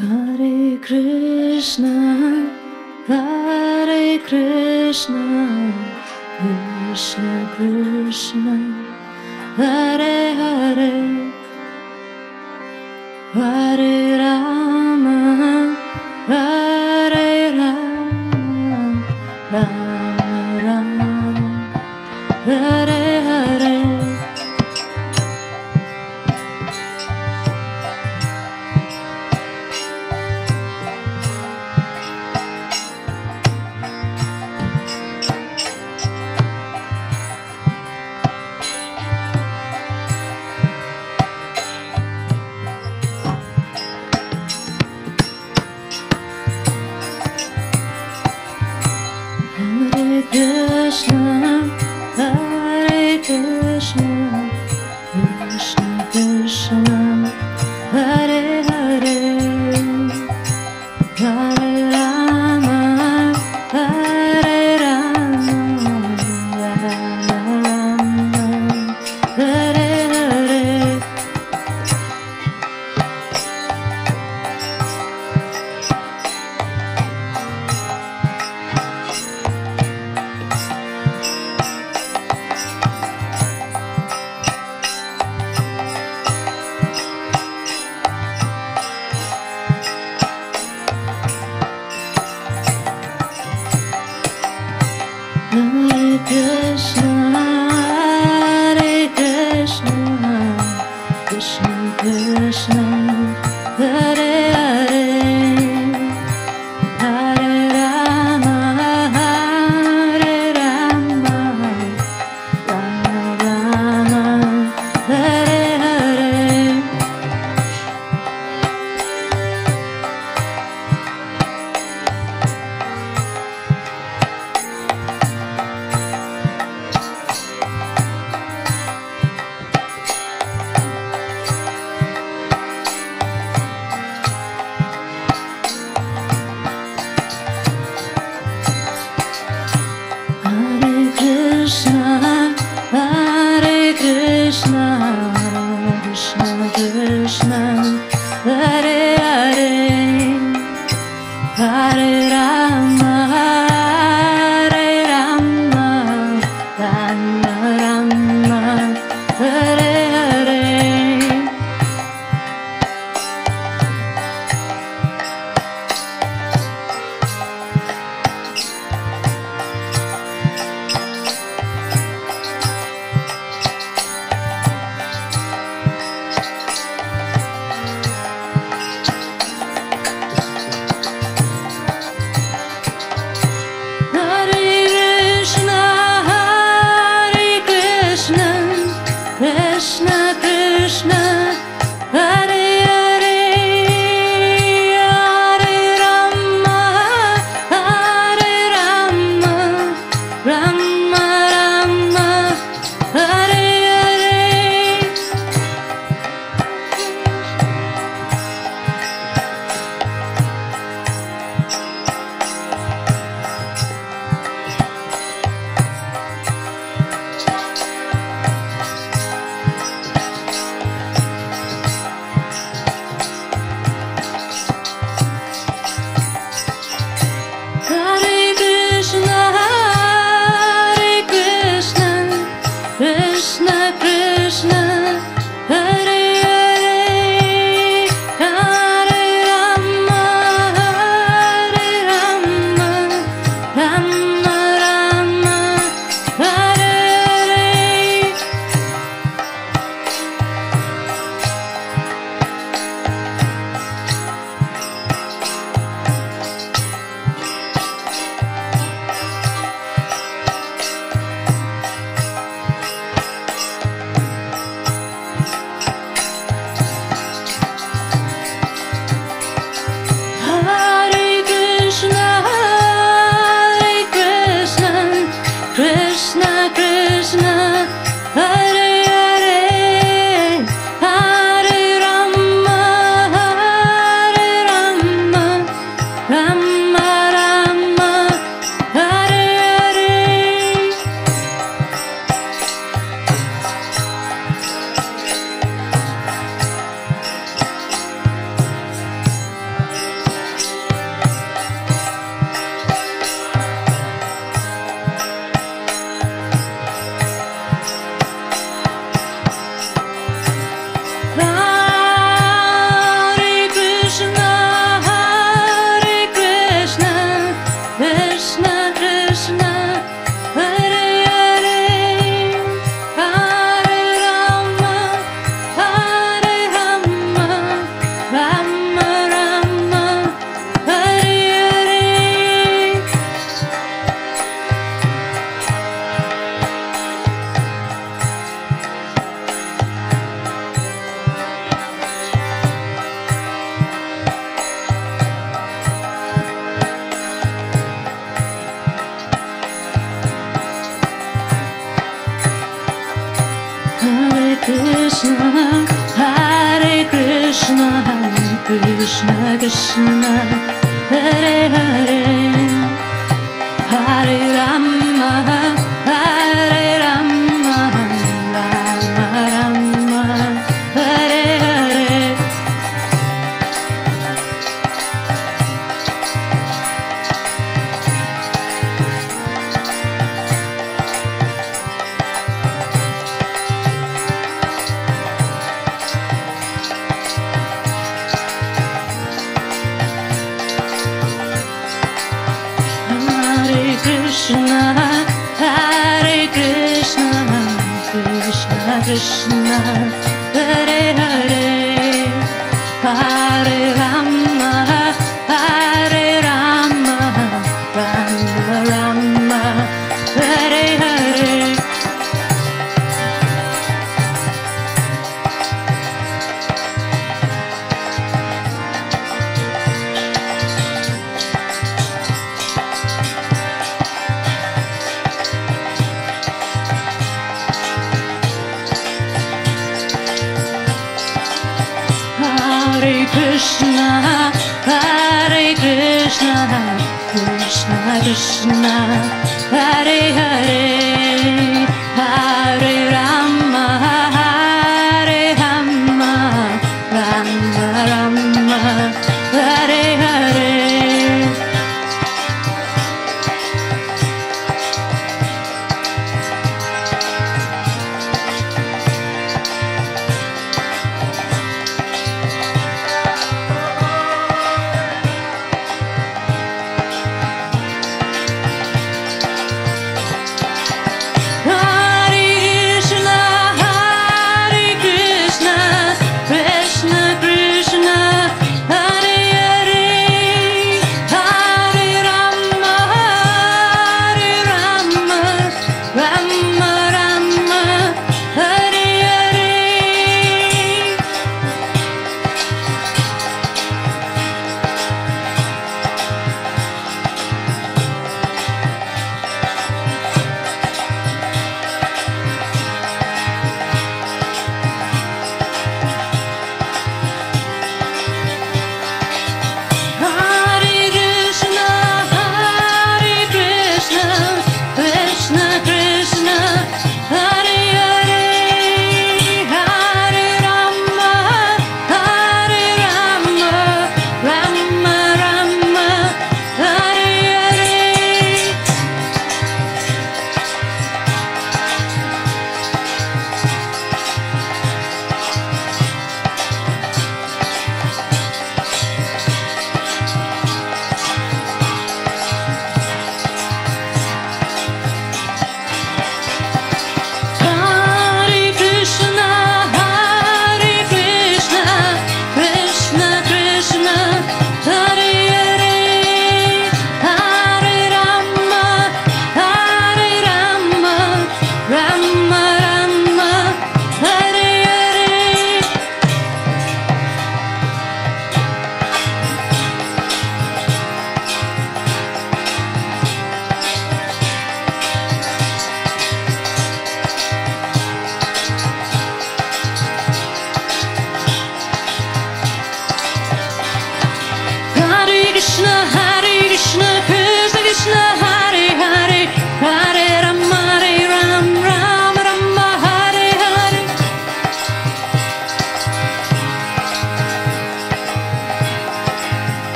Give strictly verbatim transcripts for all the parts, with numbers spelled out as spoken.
Hare Krishna, Hare Krishna, Krishna Krishna, Hare Hare, Hare Rama, Hare Rama, Rama Rama, Hare Hare. Hare Krishna, Hare Krishna, Krishna Krishna, Hare Hare, Hare Rama, Hare Rama, Rama Rama, Hare Hare. Hare Krishna, Hare Krishna, Krishna Krishna, Hare Hare, Hare Rama, Hare Rama, Rama Rama, Hare Hare. Hare Krishna, Hare Krishna, Krishna Krishna, Hare Hare, Hare Rama, Hare Rama, Rama Rama, Hare Hare. Hare Krishna, Hare Krishna, Krishna Krishna, Hare Hare, Hare Rama, Hare Rama, Rama Rama, Hare Hare. Hare Krishna,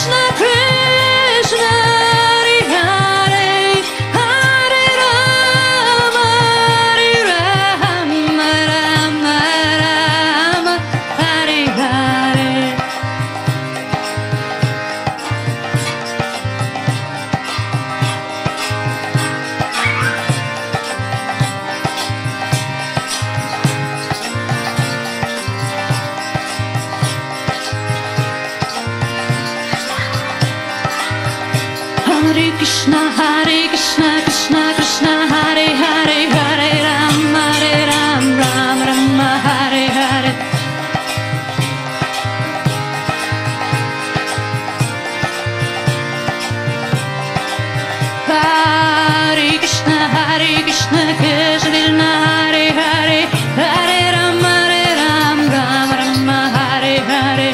Krishna, Krishna, Hare Hare, Hare Rama, Hare Rama, Rama Rama, Hare Hare. Hare Krishna, Hare Krishna, Krishna Krishna, Hare Hare, Hare Rama, Hare Rama, Rama Rama, Hare Hare. Hare Krishna, Hare Krishna, Krishna Krishna, Hare Hare, Hare Rama, Hare Rama, Rama Rama, Hare Hare.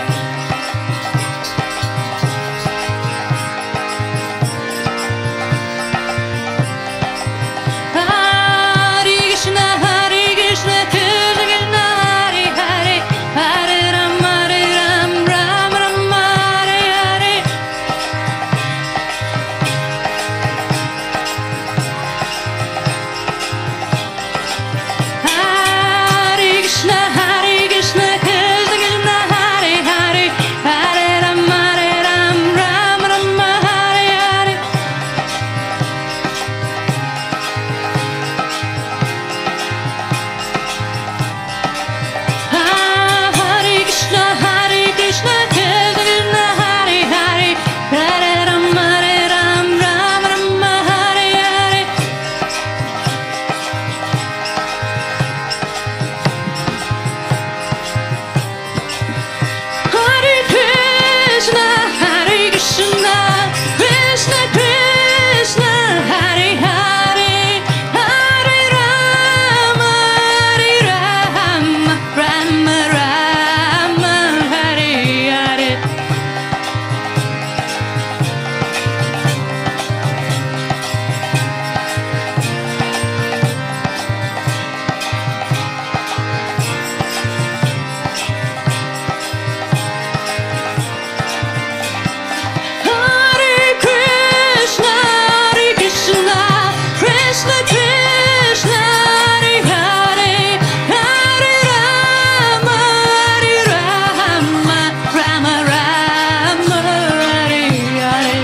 Hare Krishna, Hare Krishna, Krishna Krishna, Hare Hare, Hare Rama, Hare Rama, Rama Rama, Hare Hare. Hare Krishna, Hare Krishna, Krishna Krishna, Hare Hare, Hare Rama, Hare Rama, Rama Rama, Hare Hare. Hare Krishna, Hare Krishna, Krishna Krishna, Hare Hare, Hare Rama, Hare Rama, Rama Rama, Hare Hare. Hare Krishna, Hare Krishna, Krishna Krishna, Hare Hare, Hare Rama, Hare Rama, Rama Rama, Hare Hare. Hare Krishna, Hare Krishna, Krishna Krishna, Hare Hare, Hare Rama, Hare Rama, Rama Rama, Hare Hare.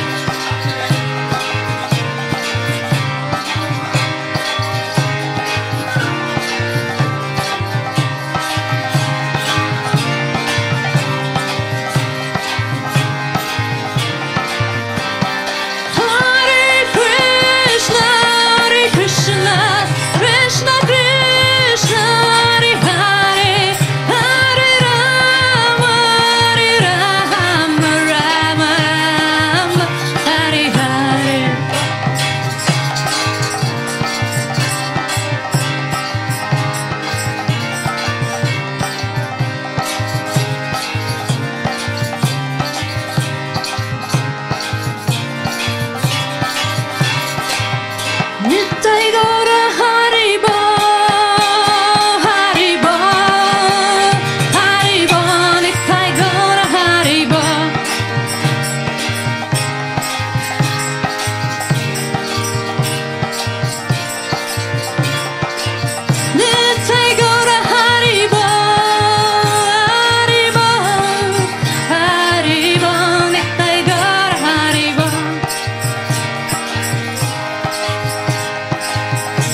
Hare Krishna, Hare Krishna, Krishna Krishna, Hare Hare, Hare Rama, Hare Rama, Rama Rama, Hare Hare. Nittai Gaura Haribo, Haribo, Haribo, Nittai Gaura Haribo. Nittai Gaura Haribo, Haribo, Haribo, Nittai Gaura Haribo.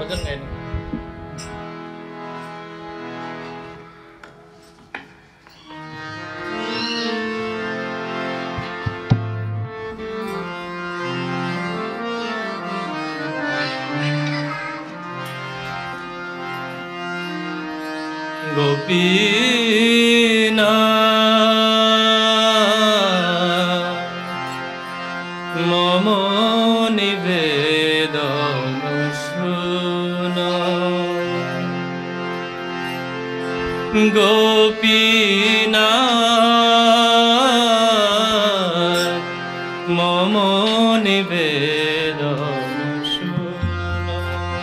ভজন গাইনি। গোপীনা মম নিবেদন শুনো, গোপীনা মম নিবেদন শুনো,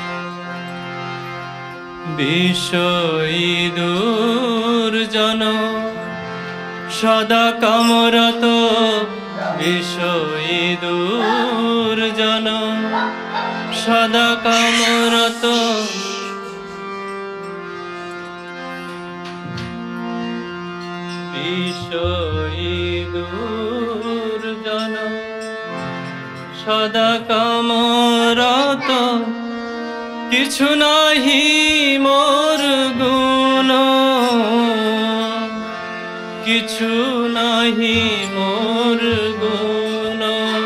বিষয়ী দুর্জন সদা কামরত, বিষয়ী দুর্জন সদা কামরত, বিষয়ী দুর্জন সদা কামরত, কিছু নাহি মোর গুণ, কিছু নাহি মোর গুণ,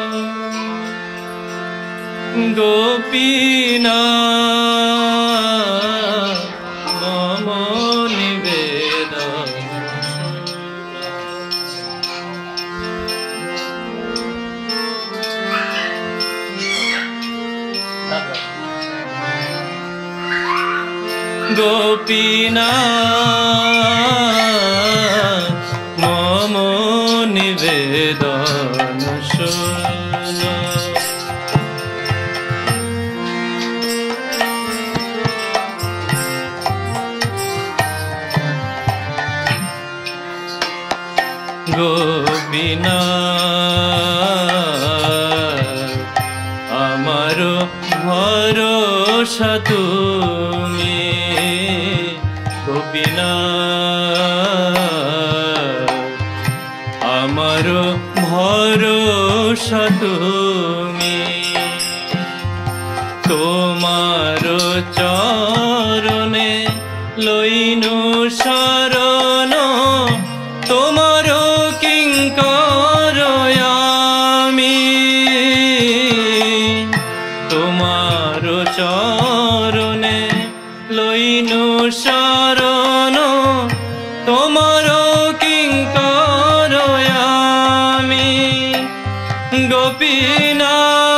গোপীনা মম নিবেদন গোপীনা মম নিবেদন শুনো, গোপীনা আমার ভরসা তুমি, গোপীনা আমার ভরসা তুমি, তোমার চরণে লইনু শরণ, তোমার কিঙ্কর আমি, তোমার চরণে লইনু শরণ, তোমার কিঙ্কর আমি, গোপীনা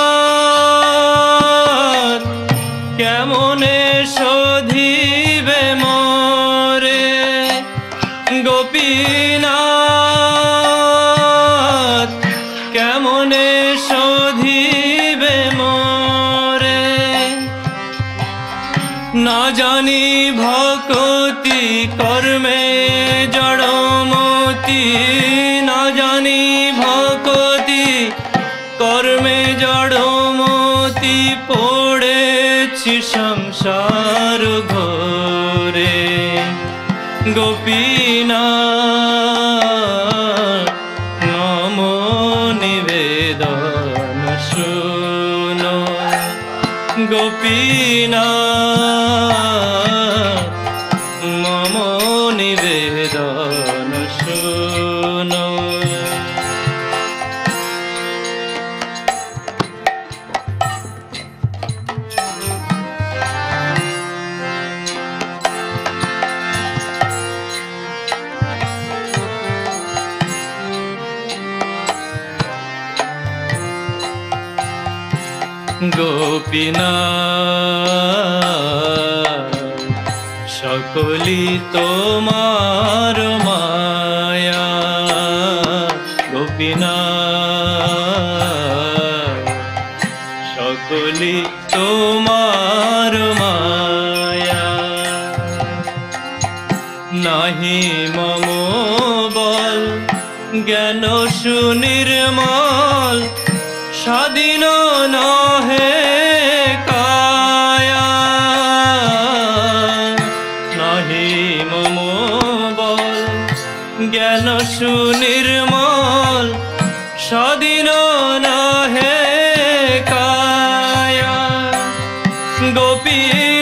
কেমনে শোধিবে মোরে, গোপীনা কেমনে শোধিবে মোরে, না জানি ভক্তি কর্মে জড়মতি, না জানি ভক্তি কর্মে জড়মতি, পড়েছি সংসার ঘোরে, গোপীনা নম নিবেদন শুনো, গোপীনা মম নিবেদন শুনো, গোপীনা সকলি তোমার মায়া, গোপীনা সকলি তোমার মায়া, নাহি মম বল জ্ঞান সুনির্মল, স্বাধীন নহে কায়া, নাহি মম বল জ্ঞান সুনির্মল, স্বাধীন নহে কায়া, গোপী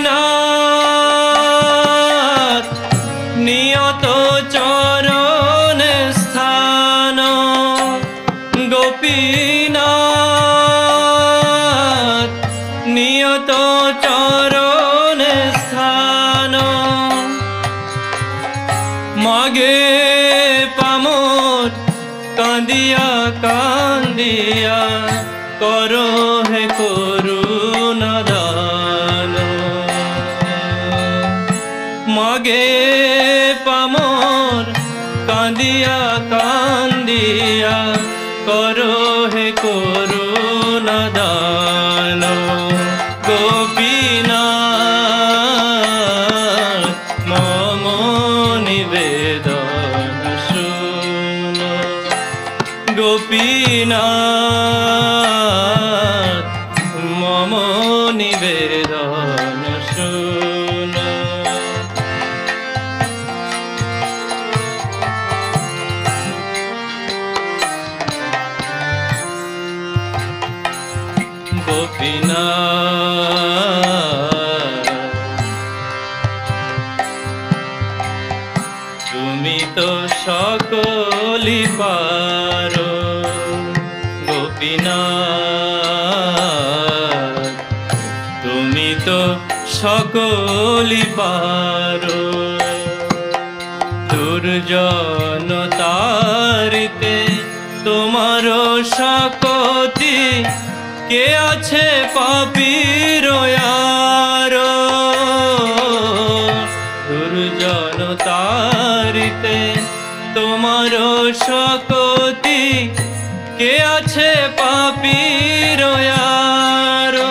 মাগে পামর কান্দিয়া কান্দিয়া করো হে করুণা দান মাগে পামর কান্দিয়া কান্দিয়া করো হে করুণা দান গোপীনাথ মম নিবেদন শুনো গোপীনাথ মম নিবেদন শুনো গোপীনাথ তুমি তো সকলি পারো গোপীনাথ তুমি তো সকলি পারো দুর্জন তারিতে তোমার শক্তি কে আছে পাপীর আরো দুর্জন তারিতে তোমার শক্তি কে আছে পাপীর আরো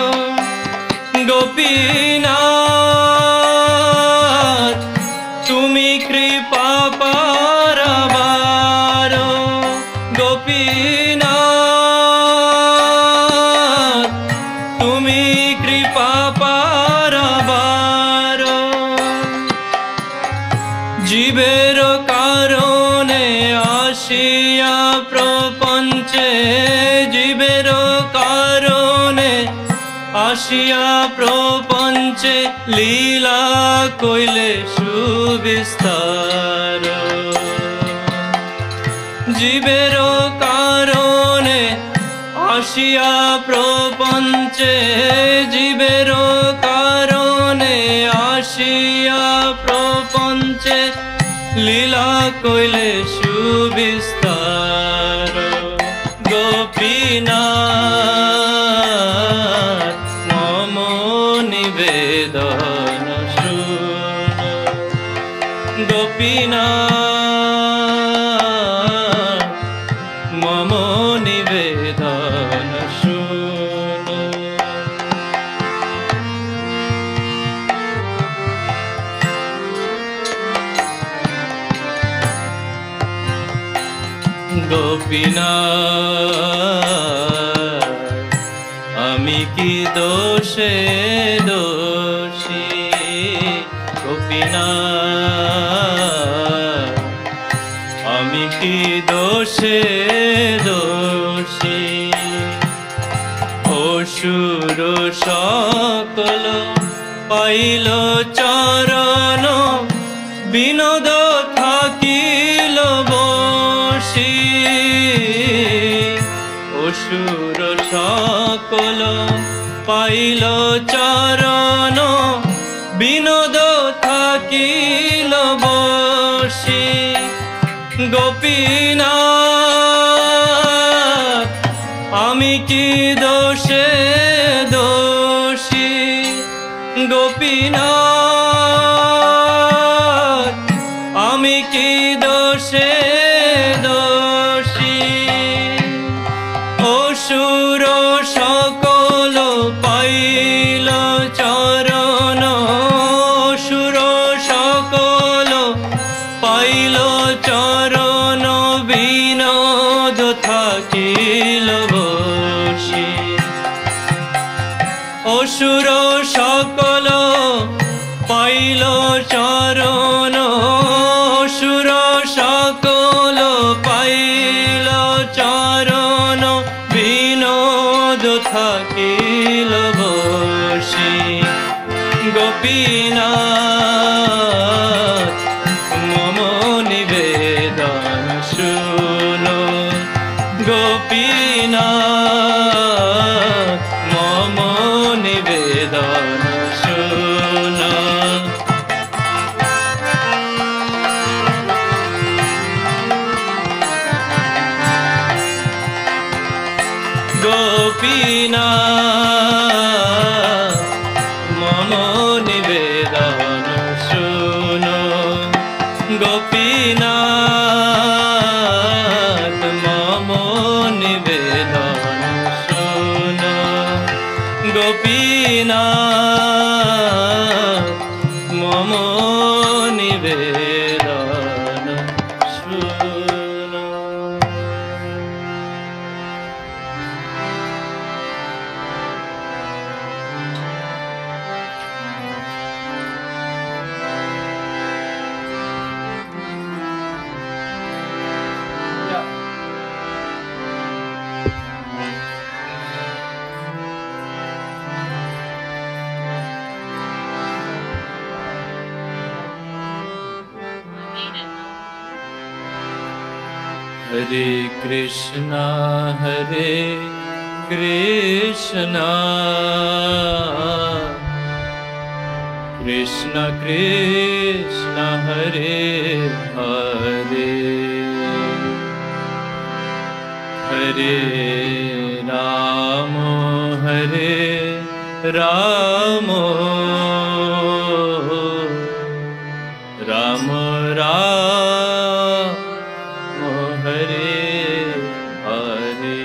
গোপীনাথ তুমি কৃপা পারাবার গোপীনাথ তুমি কৃপা পারাবার জীবের কারণে আসিয়া প্রপঞ্চে জীবের কারণে আসিয়া প্রপঞ্চে লীলা কইলে সুবিস্তার জীবের কারণে আসিয়া প্রপঞ্চে জীবের কারণে আসিয়া প্রপঞ্চে লীলা কইলে সুবিস্তার গোপীনাথ মম নিবেদন শুনো গোপীনাথ মম নিবেদন শুনো গোপীনাথ আমি কি দোষে দোষী গোপীনাথ আমি কি দোষে দোষী অসুর সকল পাইল চরণ বিনোদ থাকিল বসি অসুর সকল পাইল চরণ বিনোদ থাকিল বসি গোপীনাথ আমি কি দোষে দোষী গোপীনাথ আমি কি দোষে দোষী অসুর সকল পাইল চরণ অসুর সকল পাইল চরণ বিনোদ থাকিল বসি অসুর সকল পাইল চরণ অসুর সকল পাইল চরণ বিনোদ থাকিল বসি গোপীনাথ মম নিবেদন শুনো গোপীনাথ মম নিবেদন শুনো मम निवेदन शृणु। हरे कृष्णा हरे कृष्णा कृष्ण कृष्ण हरे हरे हरे राम हरे राम राम राम हरे हरे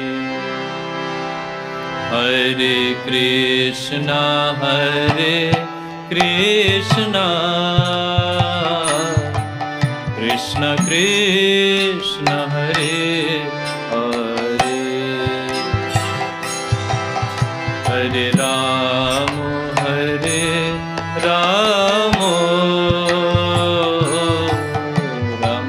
हरे कृष्णा हरे कृष्णा कृष्ण कृष्ण हरे हरे हरे राम हरे राम राम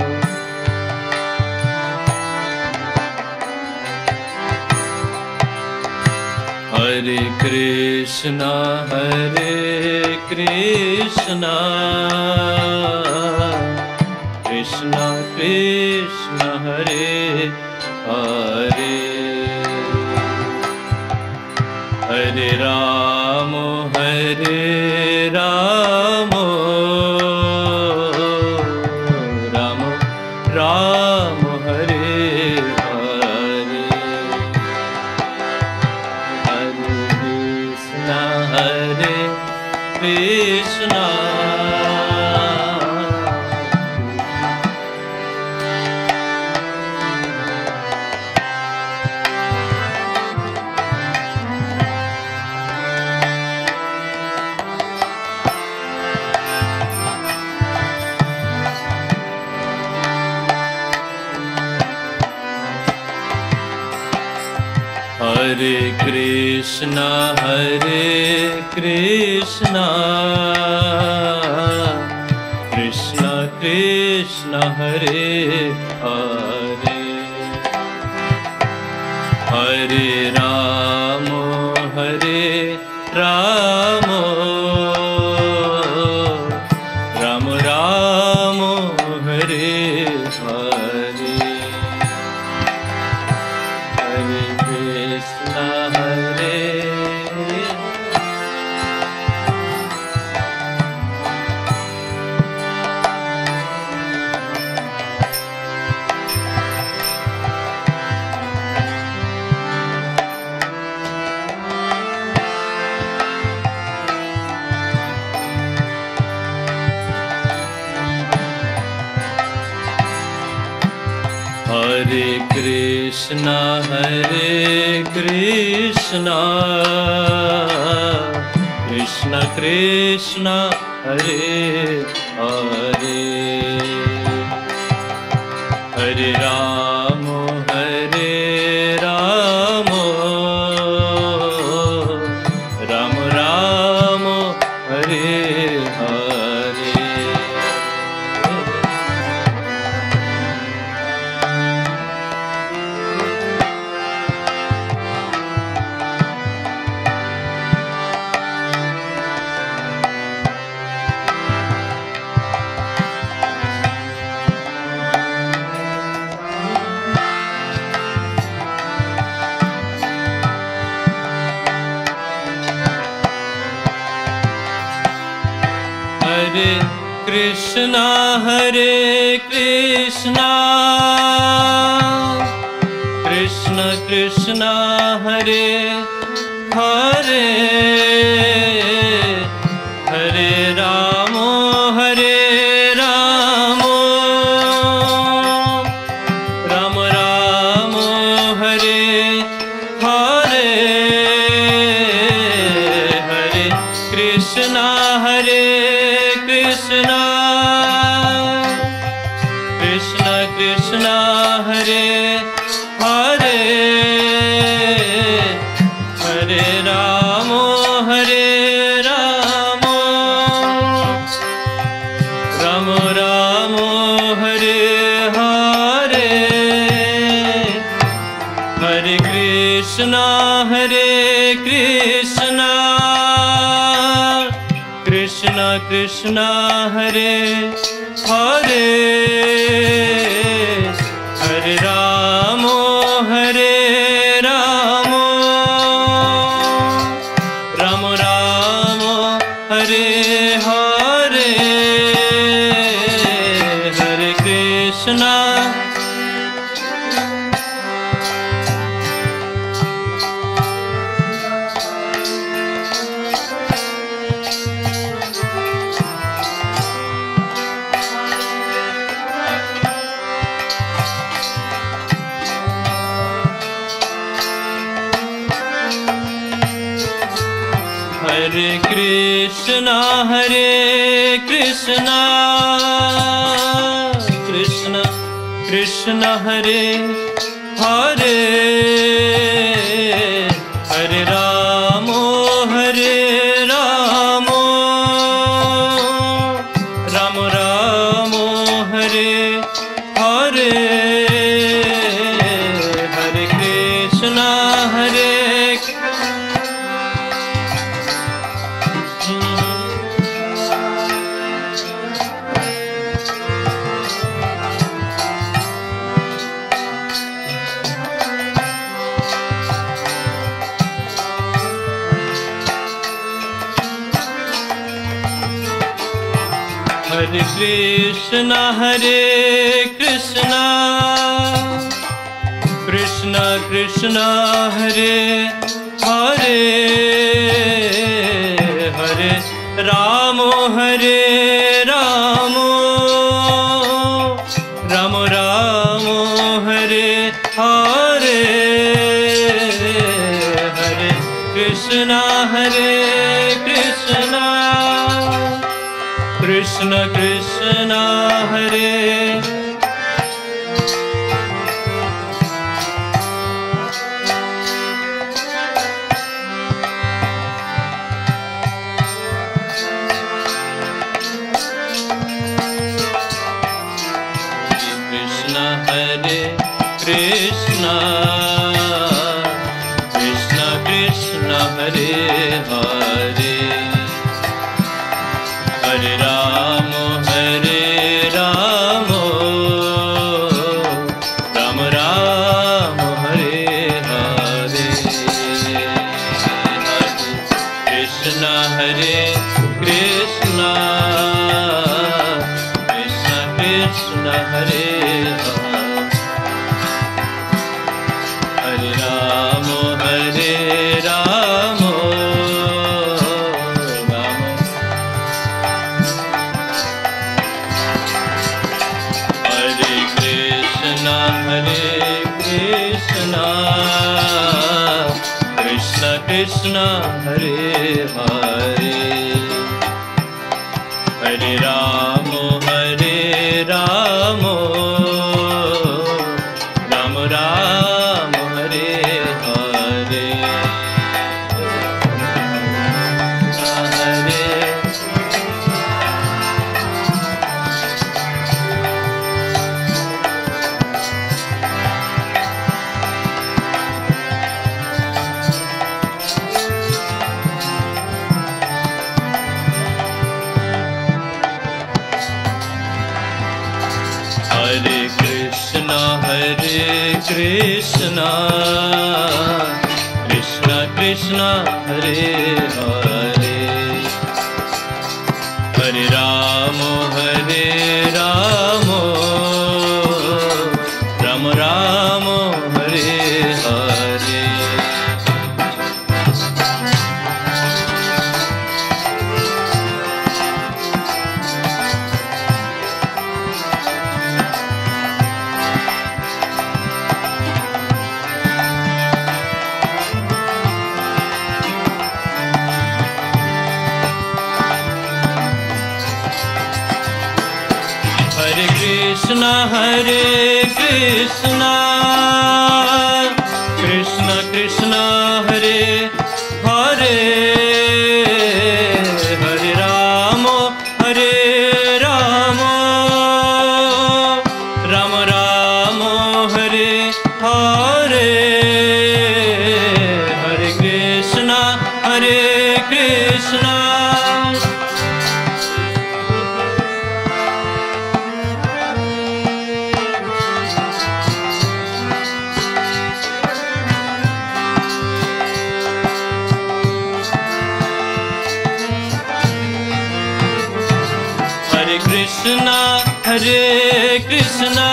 हरे कृष्णा हरे कृष्णा कृष्ण कृष्ण हरे हरे हरे राम हरे राम राम राम हरे हरे हरे कृष्णा हरे कृष्णा हरे कृष्णा हरे कृष्णा कृष्ण कृष्ण हरे हरे हरे राम हरे राम राम राम हरे हरे हरे कृष्णा हरे हरे कृष्णा हरे कृष्णा कृष्ण कृष्ण हरे हरे हरे राम हरे राम राम राम हरे हरे हरे कृष्णा हरे कृष्णा कृष्ण कृष्ण हरे हरे हरे राम हरे राम राम राम हरे हरे हरे कृष्णा हरे कृष्णा हरे हरे हरे राम हरे राम राम राम हरे हरे हरे कृष्णा हरे कृष्णा कृष्णा कृष्णा हरे हरे हरे राम हरे राम राम राम हरे हरे हरे कृष्णा हरे कृष्णा हरे कृष्णा कृष्णा कृष्णा हरे हरे हरे राम हरे राम राम राम हरे हरे हरे कृष्णा हरे हरे कृष्णा हरे कृष्णा कृष्णा कृष्णा हरे हरे हरे राम हरे राम राम राम हरे हरे हरे कृष्णा हरे कृष्णा कृष्ण कृष्ण हरे कृष्ण हरे कृष्ण कृष्ण कृष्ण हरे हरे हरे राम हरे राम राम राम हरे हरे हरे कृष्ण हरे कृष्ण कृष्ण कृष्ण हरे हरे राम हरे राम हरे कृष्णा कृष्ण कृष्ण हरे हरे हरे राम हरे राम राम राम हरे हरे हरे हरे कृष्णा हरे कृष्णा कृष्ण कृष्ण हरे हरे हरे राम हरे Ram Ram Ram Hare Hare Hare Krishna Hare Krishna Krishna Krishna Hare Hare Hare Rama Hare Rama Rama Rama Hare Hare Hare Krishna Hare Krishna Krishna Hare Krishna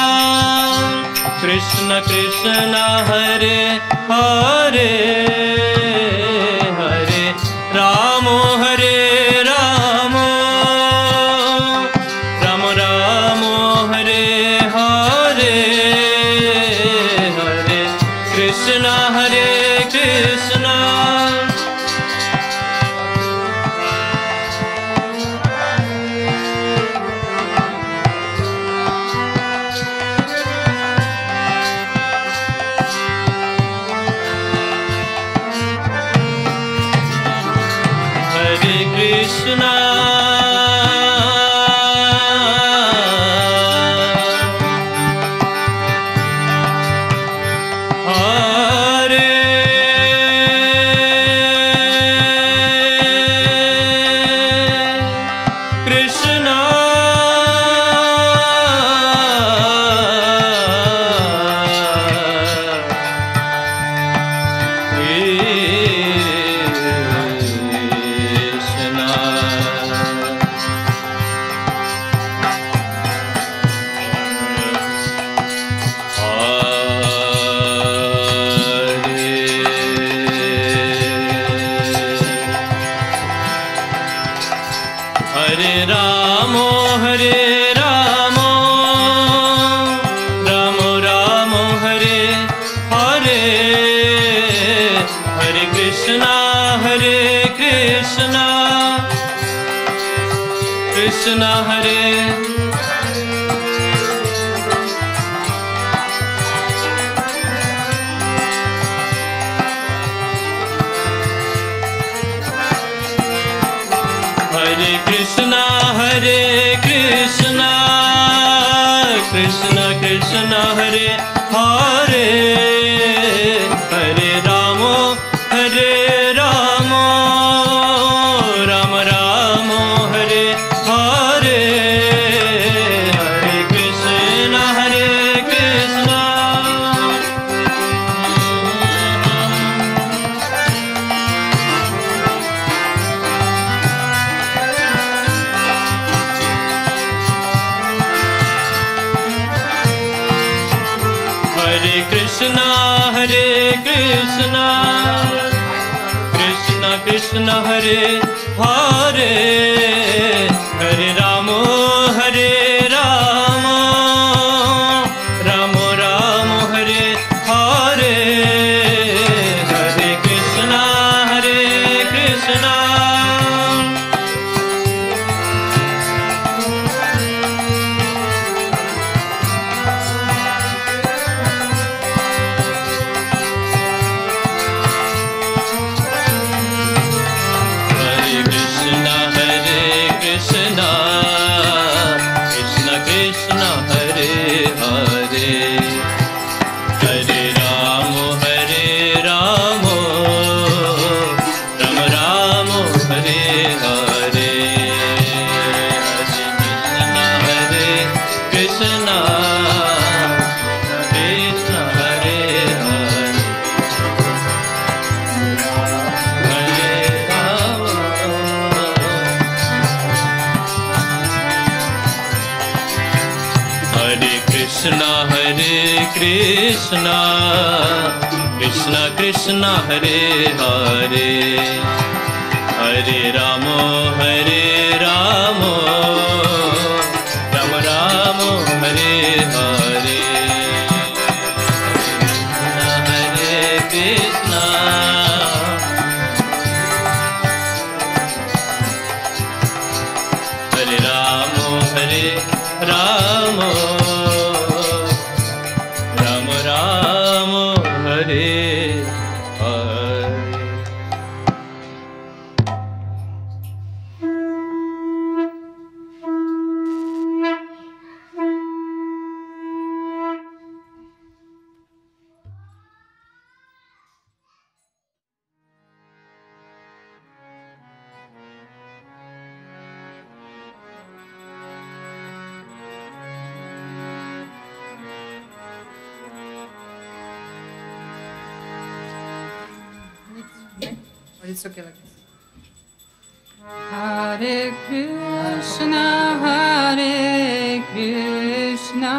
Krishna Krishna Hare Hare Hare Rama Hare Rama Rama Rama Hare Hare Hare Krishna Hare Krishna Krishna Hare Krishna Hare Rama Hare Rama Rama Rama Hare Hare Hare Krishna Hare Krishna Krishna Hare Hare Krishna Hare Krishna Krishna Krishna Hare Hare Hare Rama Hare Rama Rama Rama Hare Hare Hare Krishna Hare Krishna Hare Krishna Hare Krishna Krishna Krishna Hare Hare Hare Rama Hare Rama Rama Rama Hare Hare Hare Krishna Hare Krishna Krishna Krishna Krishna Hare Hare Hare Rama Hare Rama Rama Rama Hare Hare Hare Krishna Hare Rama Hare Ram Ram Ram Hare Hare. It's okay like this. Hare Krishna, Hare Krishna,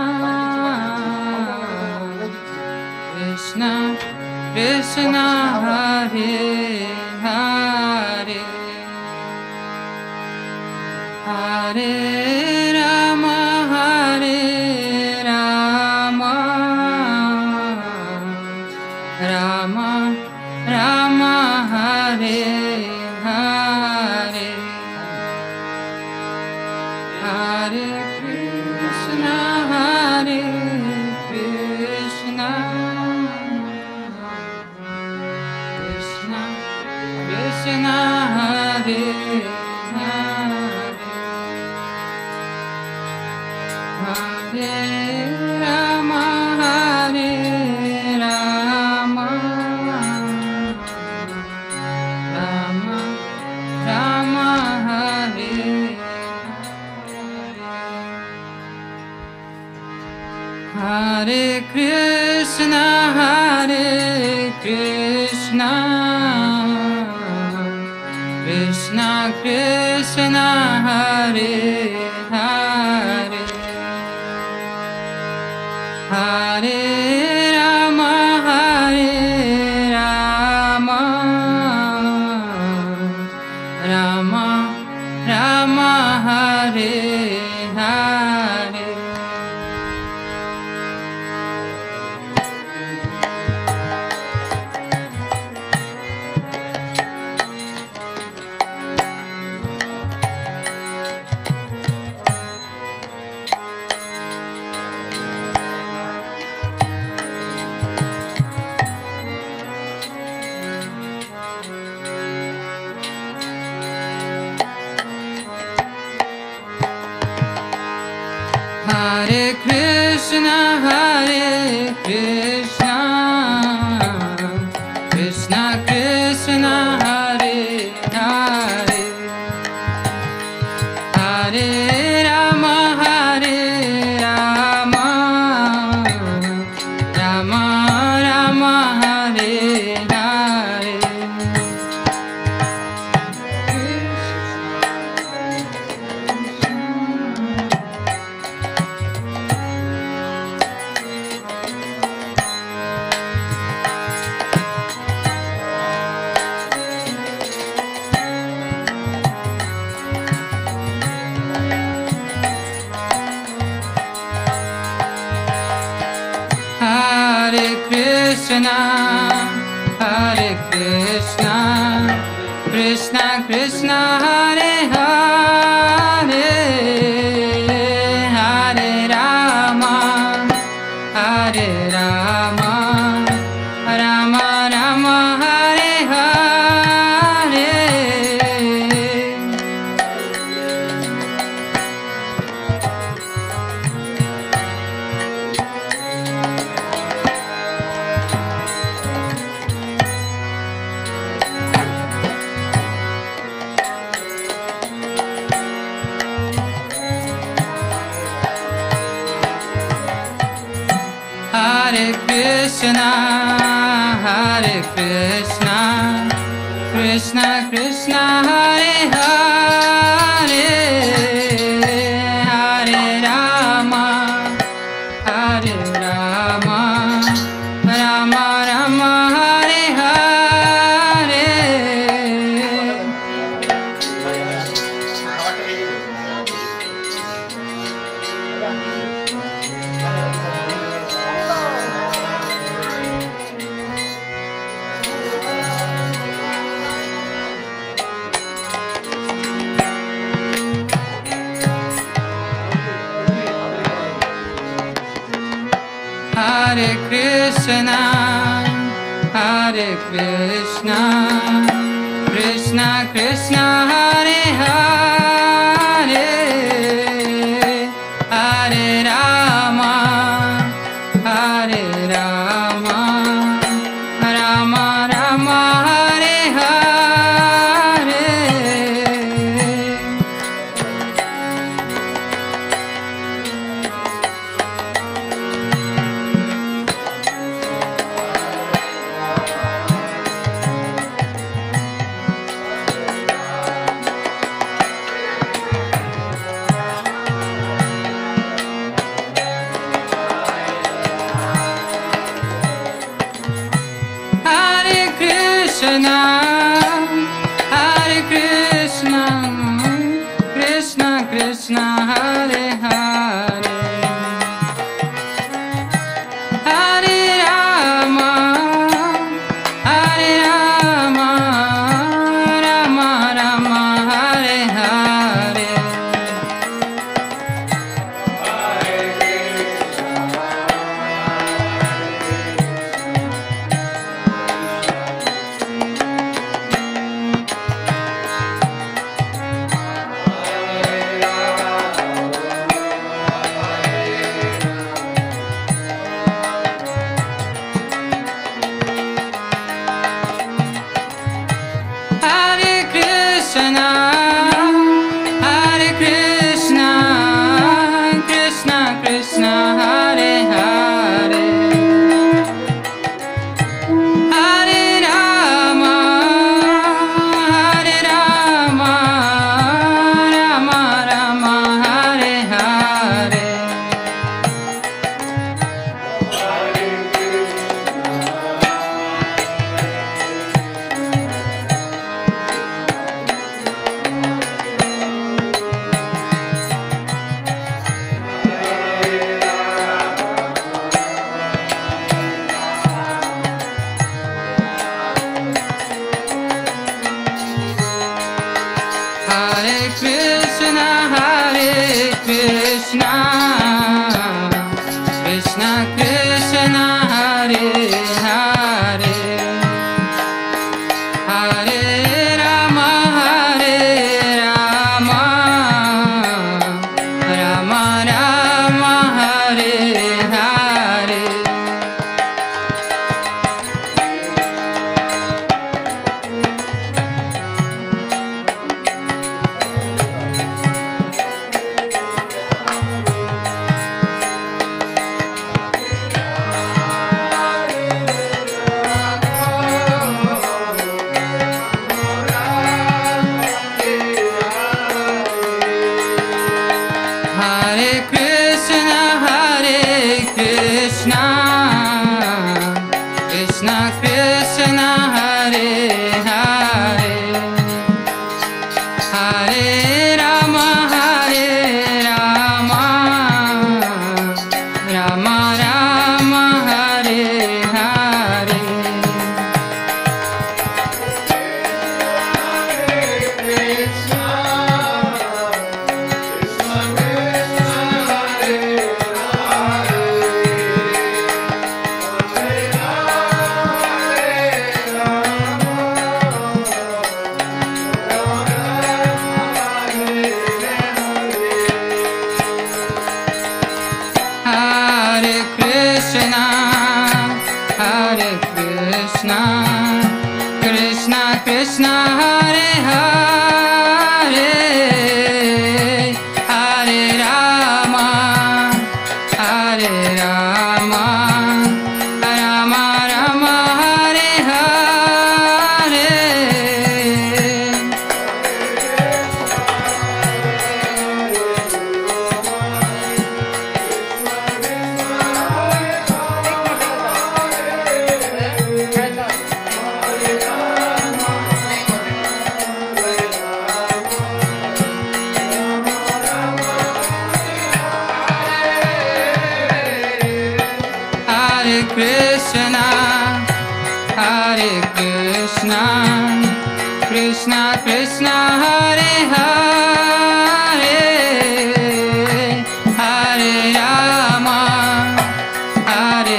Krishna Krishna, Hare Hare, Hare Rama, Hare Rama, Rama Rama, Hare Hare, Hare Krishna, Hare Krishna, Krishna Krishna, Hare Hare, Hare Rama, Hare Rama, Rama Rama, Hare Hare Krishna, Hare Krishna, Krishna Krishna, Hare Hare, Hare Rama, Hare Rama, Rama Rama, Hare Hare. Hare Krishna, Hare Krishna, Krishna Krishna, Hare Hare, Hare Rama, Hare Rama, Rama Rama, Hare Hare. Hare Krishna, Hare Krishna, Krishna Krishna, Hare Hare, Hare Rama, Hare Rama, Rama Rama, Hare Hare. Hare Krishna, Hare Krishna, Krishna Krishna, Hare Hare, Hare Rama, Hare Rama, Rama Rama, Hare Hare. Hare Krishna, Hare Krishna, Krishna Krishna Hare Hare, Hare Rama, Hare Rama, Rama Rama Hare Hare. Hare Krishna, Hare Krishna, Krishna Krishna Hare Hare, Hare Rama, Hare Rama, Rama Rama Hare Hare. Hare Krishna, Hare Krishna, Krishna Krishna Hare Hare, Hare Rama, Hare Rama, Rama Rama Hare Hare. Hare Krishna, Hare Krishna, Krishna Krishna Hare Hare, Hare Rama, Hare Rama, Rama Rama Hare Hare. Hare Krishna, Hare Krishna, Krishna Krishna Hare Hare, Hare Rama, Hare Rama, Rama Rama Hare Hare. Hare Krishna, Hare Krishna, Krishna Krishna Hare Hare, Hare Rama, Hare Rama, Rama Rama Hare Hare. Hare Krishna, Hare Krishna, Krishna Krishna Hare Hare, Hare Rama, Hare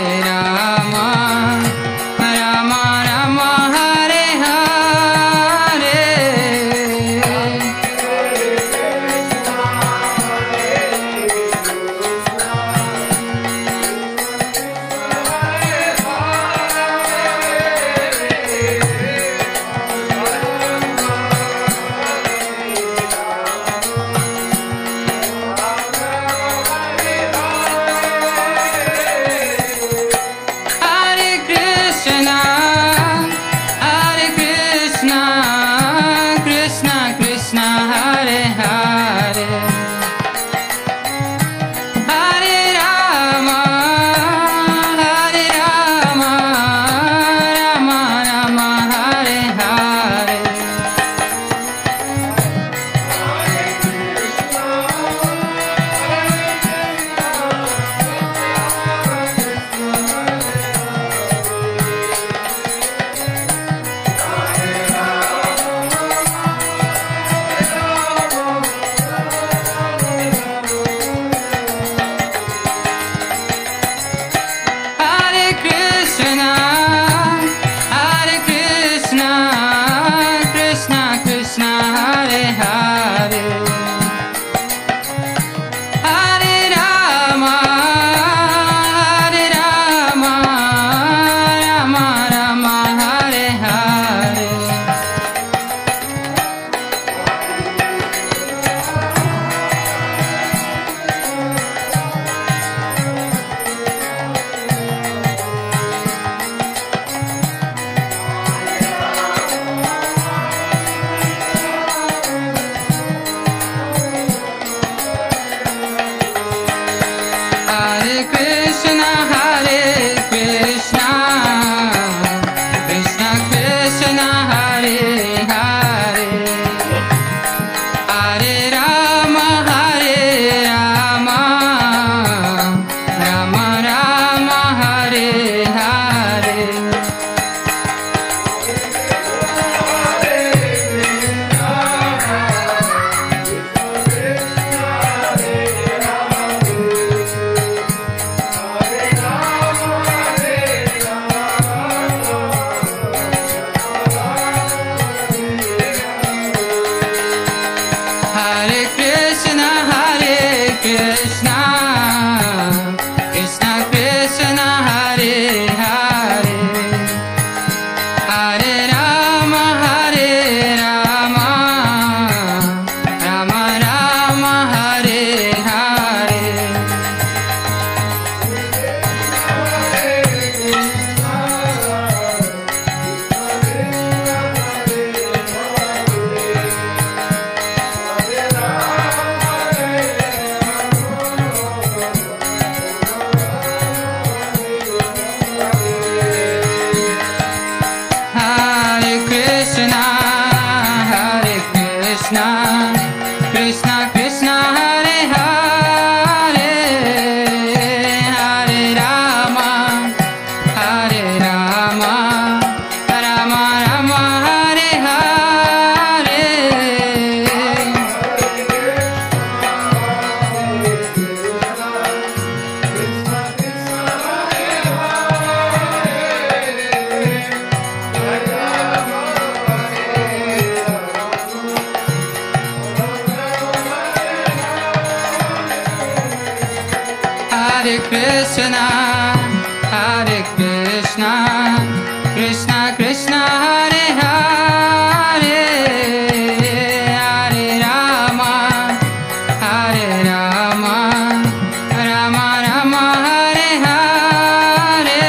Hare Krishna, Hare Krishna, Krishna Krishna, Hare Hare, Hare Rama, Hare Rama, Rama Rama, Hare Hare.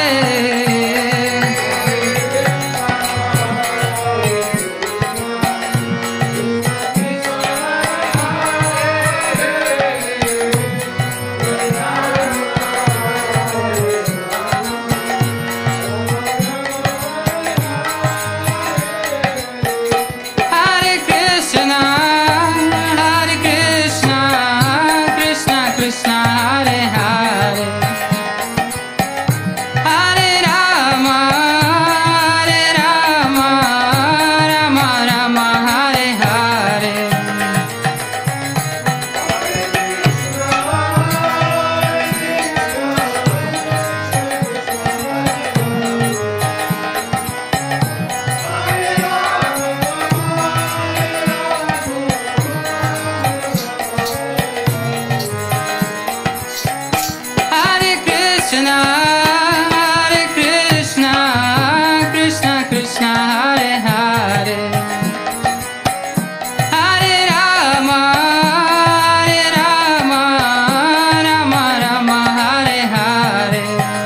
Hare Krishna, Hare Krishna, Krishna Krishna, Hare Hare, Hare Rama, Hare Rama, Rama Rama, Hare Hare. Hare Krishna, Hare Krishna, Krishna Krishna, Hare Hare, Hare Rama, Hare Rama, Rama Rama, Hare Hare.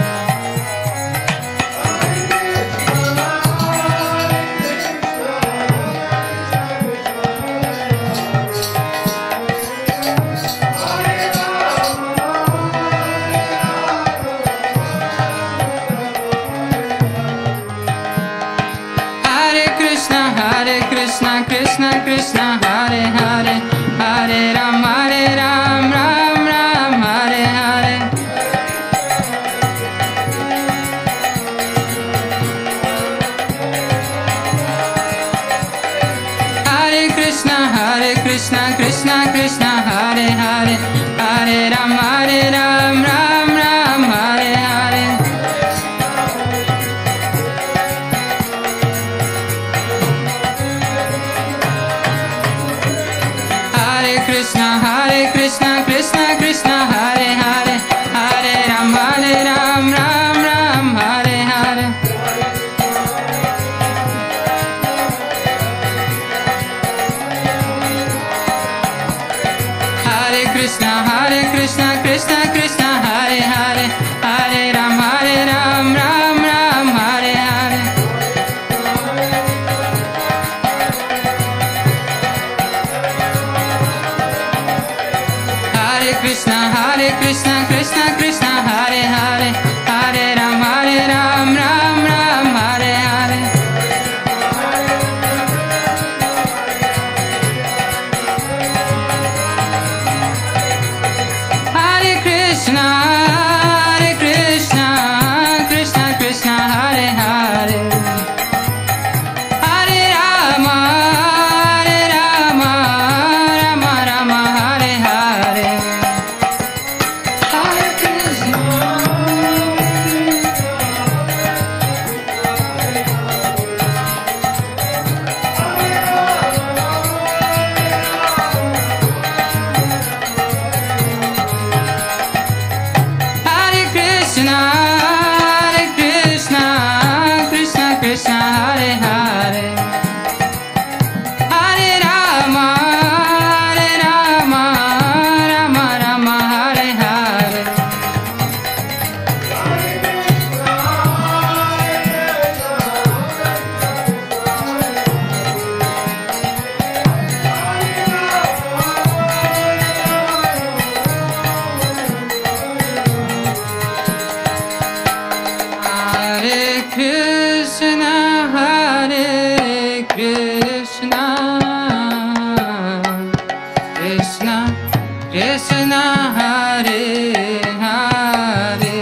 Hare Krishna, Hare Krishna, Krishna Krishna, Hare Hare, Hare Ram, Hare Ram, Ram Ram, Hare Hare. Hare Krishna, Hare Krishna, Krishna Krishna, Hare Hare, Hare Ram, Hare Ram, Ram Ram, Hare Hare. Hare Krishna, Hare Krishna, Krishna Krishna, Hare Hare, Hare Ram, Hare Ram, Ram Ram, Hare Hare. Hare Krishna, Hare Krishna, Krishna Krishna, Hare Hare, Hare Ram, Hare Ram, Ram Ram, Hare Hare. Hare Krishna, Hare Krishna, Krishna Krishna, Hare Hare, Hare Ram, Hare Ram, Ram Ram, Hare Hare. Hare Krishna, Hare Krishna, Krishna Krishna, Hare Hare, Hare Rama, Hare Rama, Rama Rama, Hare Hare. Hare Krishna. Hare Krishna, Hare Krishna, Krishna Krishna, Hare Hare, Hare Rama, Hare Rama, Rama Rama, Hare Hare. Hare Krishna, Hare Krishna, Krishna Krishna, Hare Hare,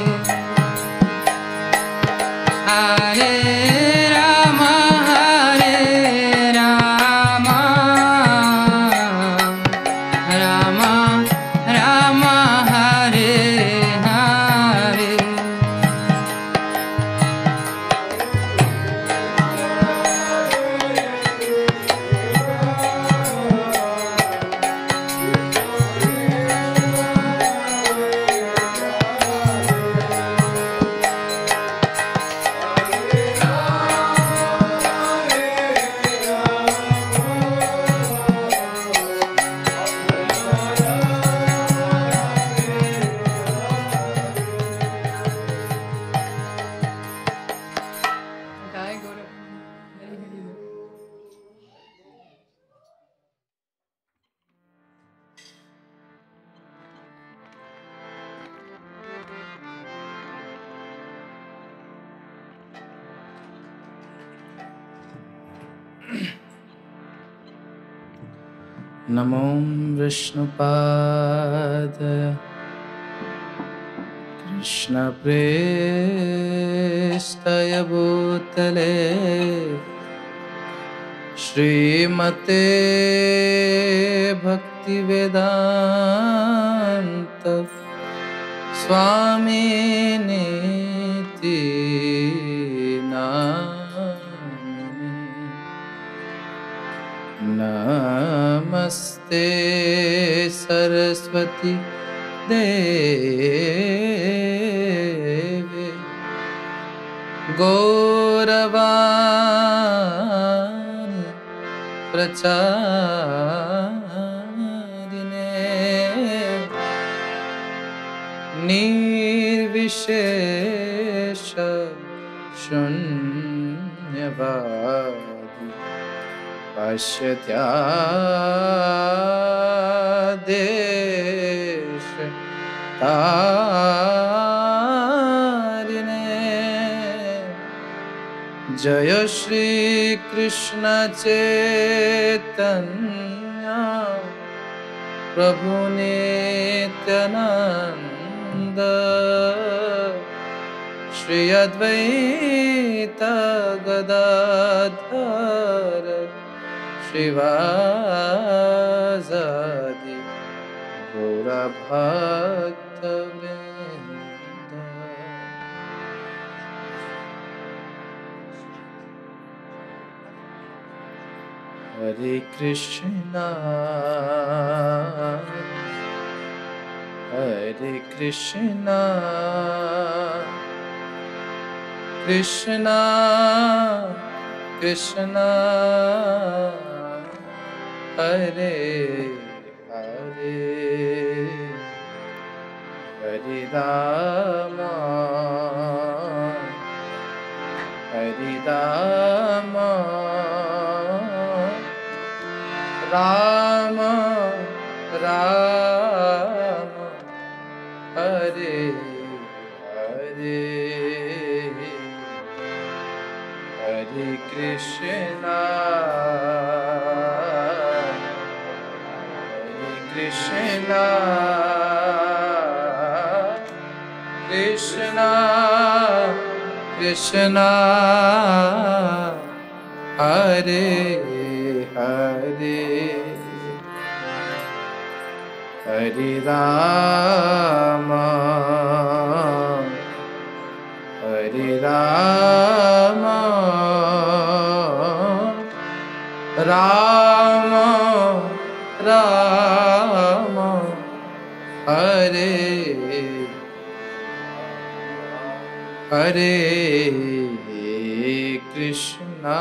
Hare Rama, Hare Rama, Rama Rama, Hare Hare. नमो विष्णुपादाय कृष्णप्रेष्ठाय भूतले श्रीमते भक्तिवेदान्त स्वामिनीति नामिने। नमस्ते सरस्वती देवे गौरवाणी प्रचारिणे निर्विशेष शून्यवादी पश्यत्यादेश तारिणे। जय श्री कृष्ण चैतन्य प्रभु नित्यानंद श्री अद्वैत गदाधर श्रीवासादि गौरभक्तवृन्द। हरे कृष्णा हरे कृष्णा कृष्णा कृष्णा हरे हरे हरे राम हरे राम राम राम हरे हरे हरे कृष्णा हरे कृष्णा कृष्णा कृष्णा हरे हरे हरे राम हरे राम राम राम हरे हरे कृष्णा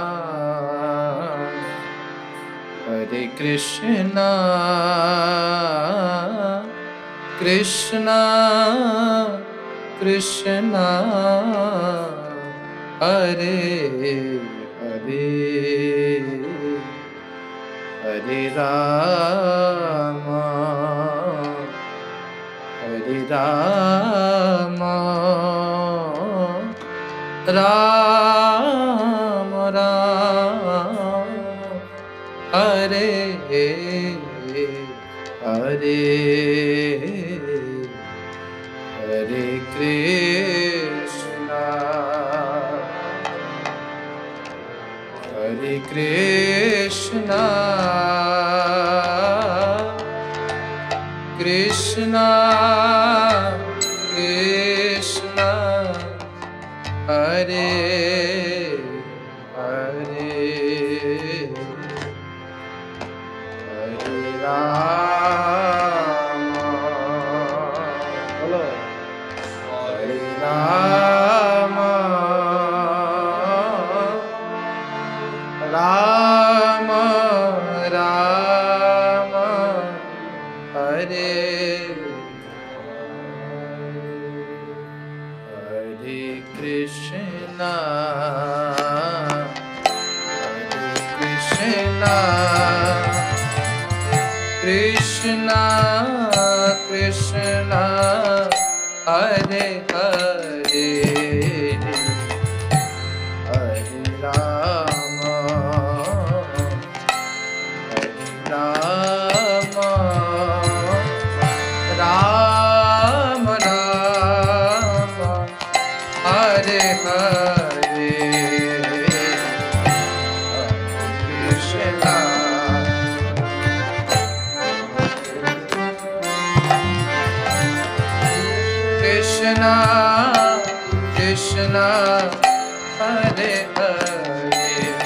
हरे कृष्णा कृष्णा कृष्णा हरे हरे हरे राम हरे राम राम राम हरे हरे हरे कृष्णा हरे कृष्णा कृष्णा कृष्णा हरे हरे हरे राम बोलो हरे राम राम राम हरे हरे कृष्णा हरे Krishna Krishna Krishna Hare Hare Hare Ram Hare Hare Krishna Krishna Hare Hare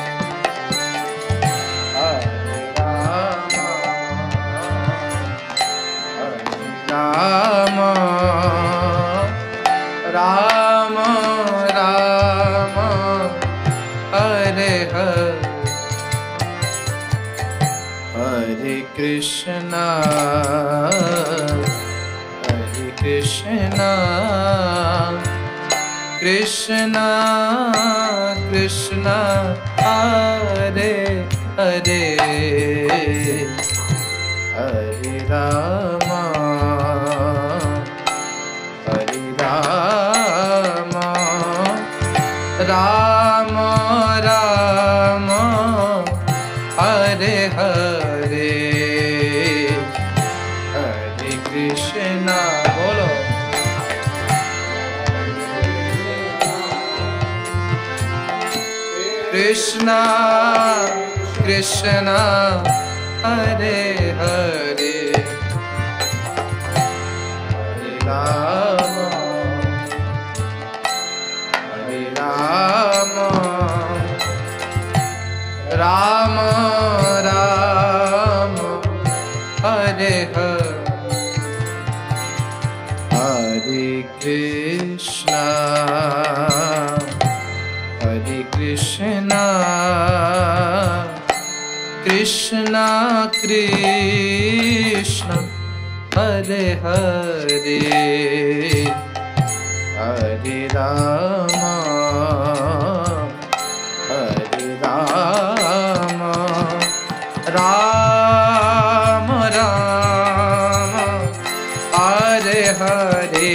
Hare Rama Rama Rama Rama Hare Hare Hare Krishna Hare Krishna Krishna Krishna Hare Hare Hare Rama Hare Rama Rama Rama Hare Hare Hare Krishna bolo Krishna Krishna Hare Hare Hare Rama Hare Rama Rama Rama Hare Hare Hare Krishna Hare Krishna Krishna Krishna Hare Hare Hare Rama Hare Rama Rama Rama Hare Hare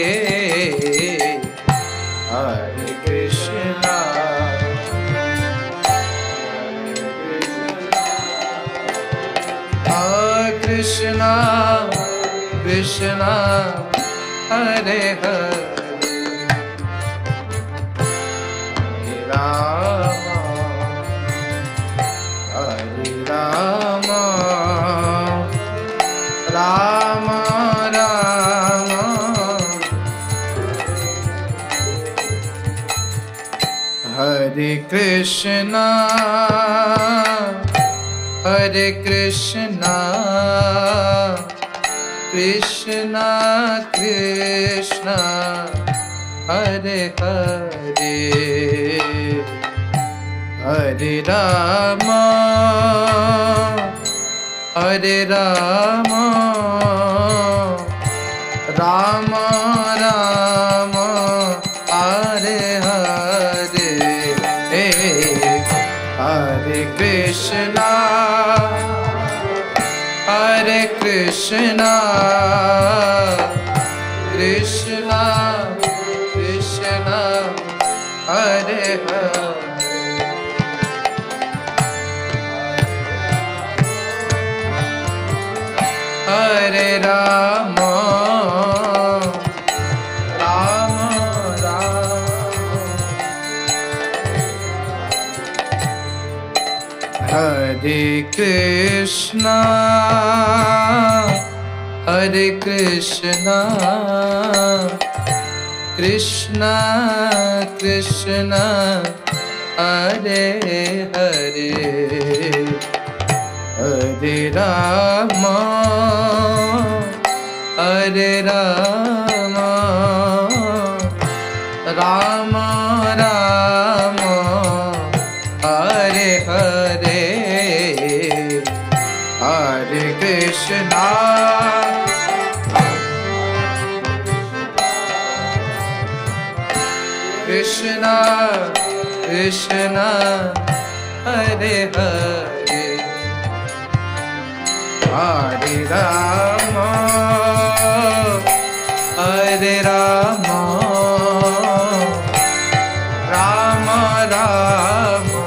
Hare Krishna Krishna Krishna Hare Hare Hare Rama Hare Rama Rama Rama Hare Krishna Hare Krishna Krishna Krishna Hare Hare Hare Rama Hare Rama Rama Rama Hare Hare Hare Krishna Hare Krishna Krishna Krishna Hare Hare Hare Rama Rama Rama Hare Krishna Hare Krishna Krishna Krishna Hare Hare Hare Rama Hare Rama Rama Rama Hare Hare Hare Krishna Krishna Krishna Hare Hare Hare Rama Hare Rama Rama Rama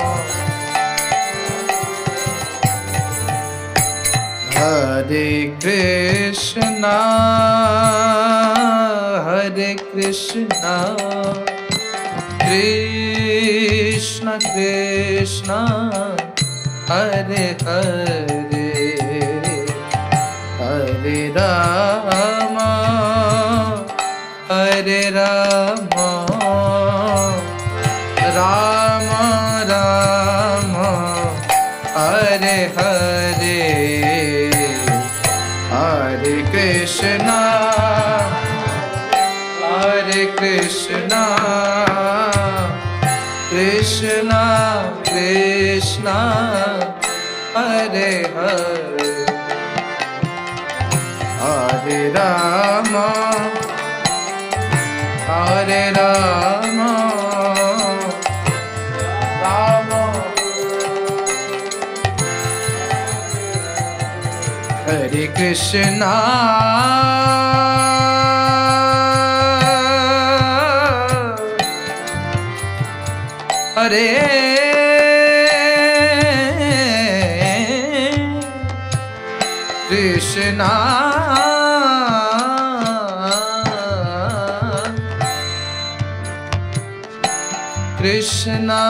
Hare Krishna Hare Krishna Krishna Krishna Hare Hare Hare Rama Hare Rama Rama Rama Hare Hare Hare Krishna Hare Krishna Krishna Krishna Hare Hare Hare Rama Hare Rama Rama Hare Krishna Hare Krishna Krishna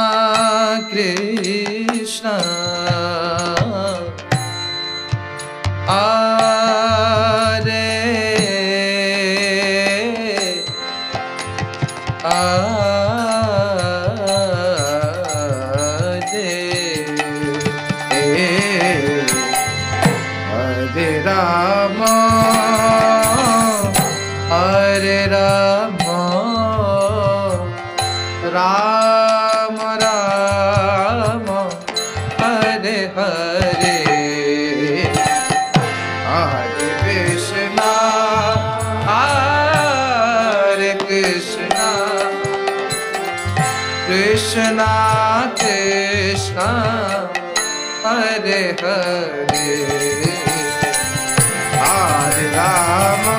Krishna Hare Hare Rama Hare Rama Rama Rama Hare Hare Hare Krishna Hare Krishna Krishna Krishna Hare Hare Hare Rama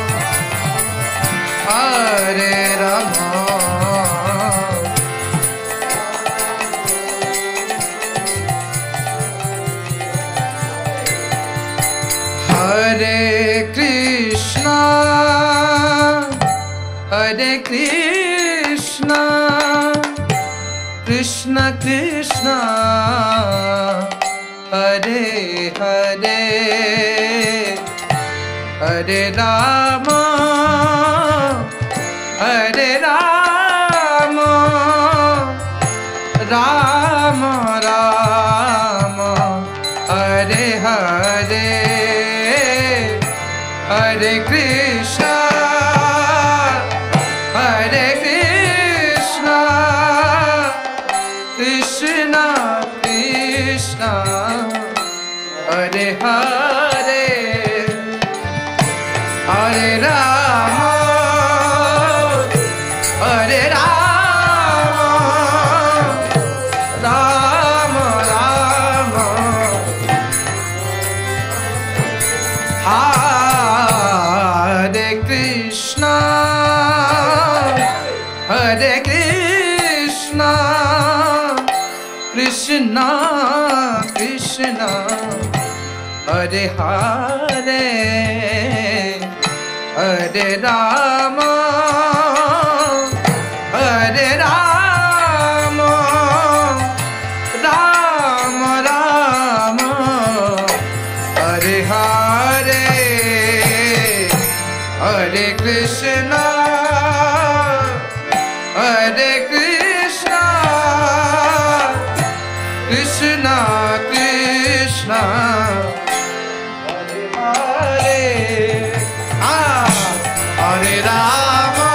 Hare Rama Hare Krishna Hare Krishna Krishna Krishna Hare Hare Hare Rama Hare Rama Rama Rama Hare Hare Hare Krishna Hare Krishna Krishna Krishna Hare Hare Hare Rama Hare Rama Rama Rama Hare Krishna Hare Krishna Krishna Krishna Hare Hare Hare Rama Hare Rama Rama Rama Hare Hare Hare Krishna Hare Krishna Krishna Krishna Hare Hare Ah Hare Rama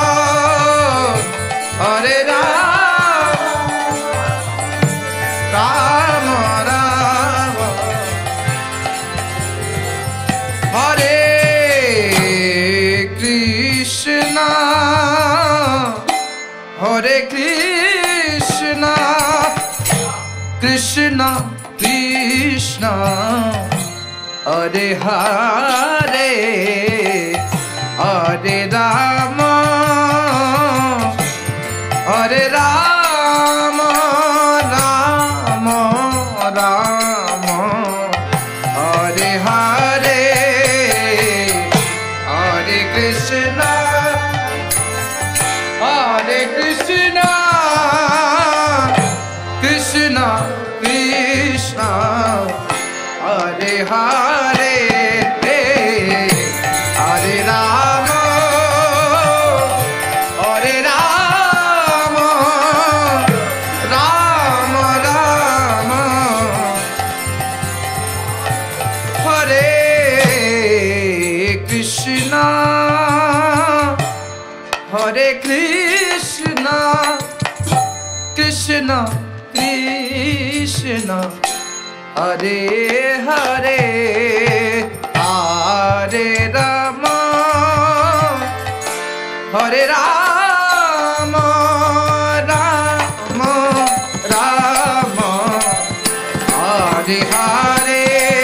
Hare Rama Rama Rama Hare Krishna Hare Krishna Krishna Krishna Hare Hare Hare Rama Hare Rama Rama Rama Hare Hare Hare Krishna Hare Krishna, Krishna Krishna, Hare Hare, Hare Rama, Hare Rama, Rama Rama, Hare Krishna, Hare Krishna, Krishna Krishna, Hare Hare, Hare Rama, Hare Rama, Rama Rama, Hare Hare,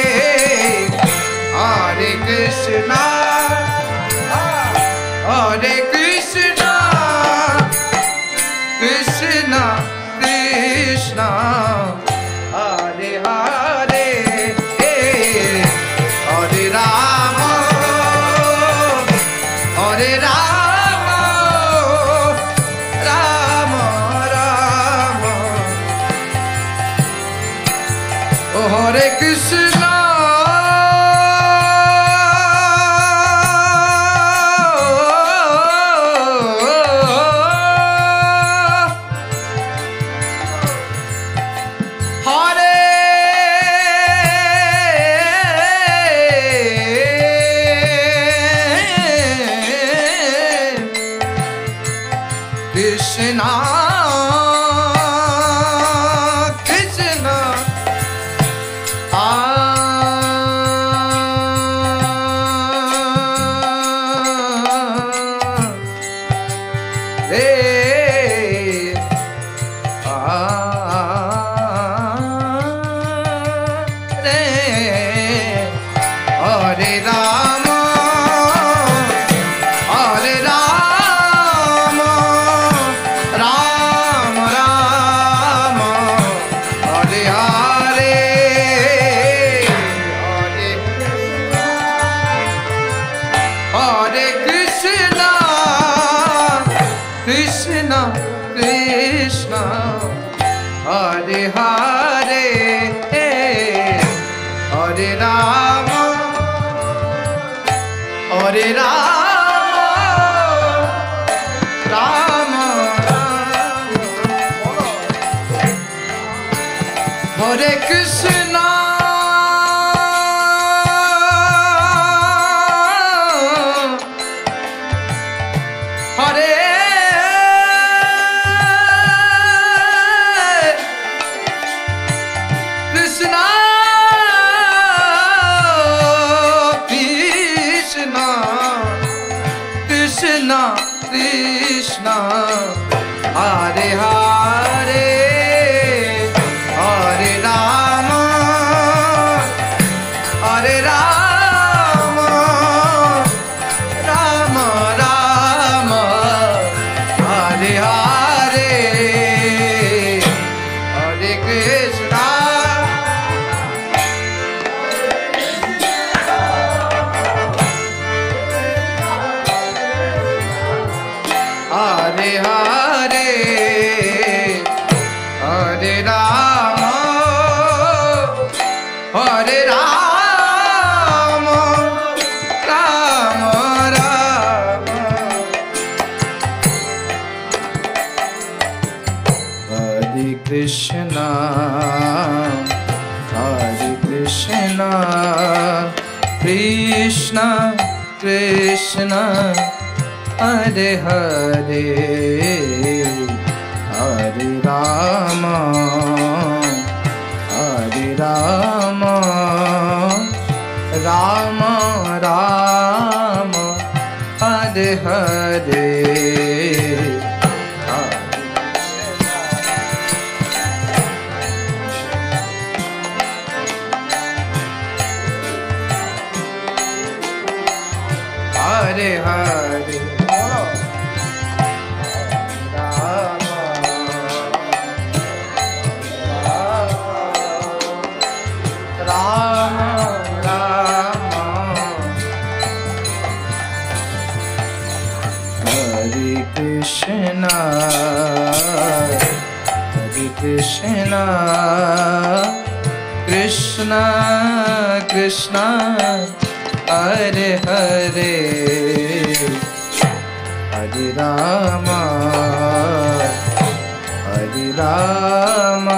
Hare Krishna, Hare Krishna, Krishna Krishna, Hare Hare, Hare Rama, Hare Rama, Rama Rama, oh Hare Krishna, Krishna, Krishna, ah, hey, ah, hey, Hare Rama, Hare Rama, Rama Rama, Hare Hare, Hare Krishna, Krishna Krishna, Hare Hare, Hare Rama, Hare Rama, Rama Rama, Hare Krishna, Hare Krishna, Krishna, Krishna Krishna, Hare Hare, Hare Rama, Hare Rama, Rama Rama, Hare Hare, Hare Krishna, Hare Hare, Hare Rama, Hare Rama, Rama Rama, Hare Krishna, Hare Krishna, Krishna Krishna, Hare Hare, Hare Rama, Hare Rama, Rama Rama, Hare Hare, Hare Hare, Hare Hare Krishna, Hare Krishna, Krishna Krishna, Hare Hare, Hare Rama, Hare Rama,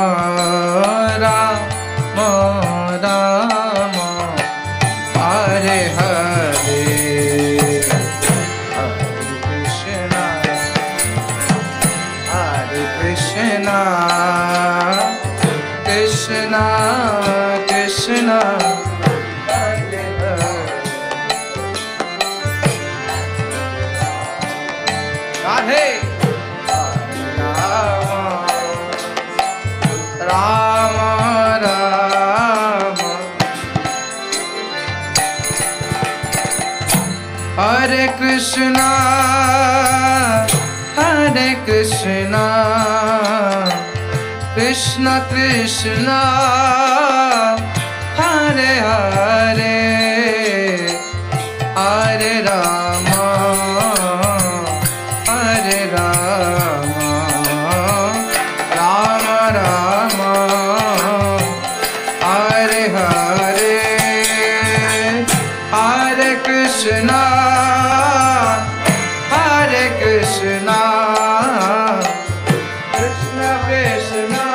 Rama Rama, Hare Hare, Hare Krishna, Hare Krishna, Krishna Krishna, Hare Hare. Radhe Rama Rama, Hare Krishna, Hare Krishna, Krishna Krishna, Hare Hare, Hare Rama, Hare Rama, Rama Rama, Hare Hare, Hare Krishna, Hare Krishna, Krishna Krishna,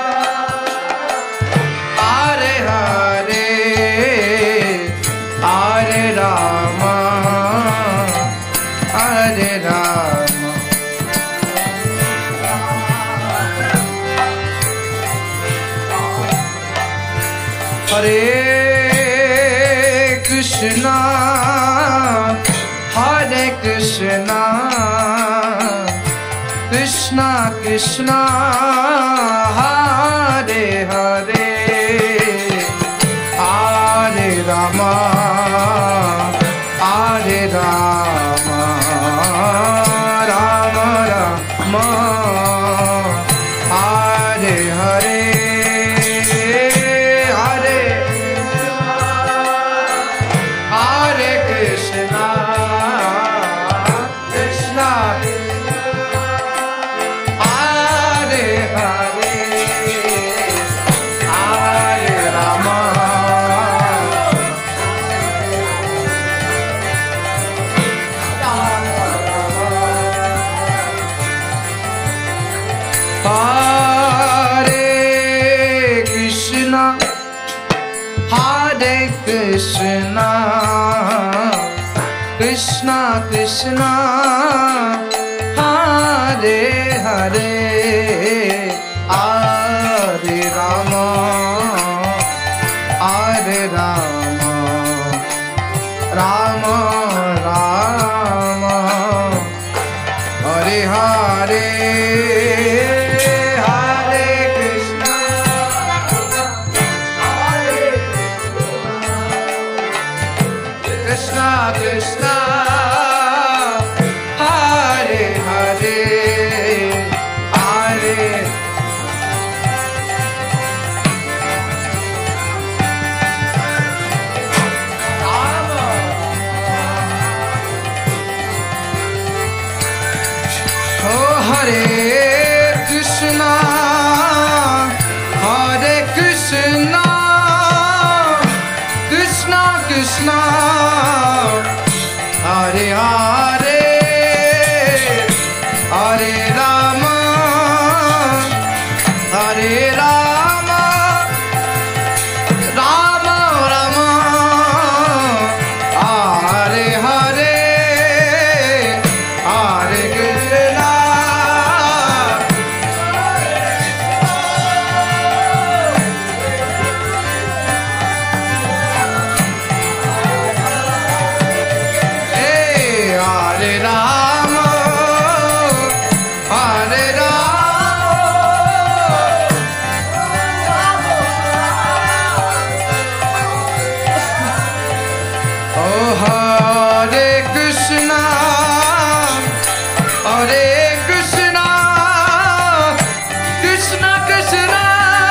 Hare Hare, Hare Rama, Hare Rama, Hare Krishna, Hare Krishna, Krishna Krishna, Hare Hare, Hare Rama, Hare Rama, Rama Rama, Hare Hare, Hare Hare Krishna, Krishna Hare Hare, Hare Rama, Hare Krishna, Hare Krishna, Krishna Krishna, Hare Hare, Hare Rama, Hare Rama, Rama Rama, Hare Hare, Hare Krishna, Hare Krishna Krishna, Hare Hare, Hare Rama, Oh Hare Krishna, Hare Krishna, Krishna Krishna, Hare Hare, Hare Rama, Hare Rama, Rama Rama, Hare Hare, Hare Krishna, Hey, Hare Rama, Hare Rama, Oh Hare Krishna, Hare Krishna, Krishna Krishna,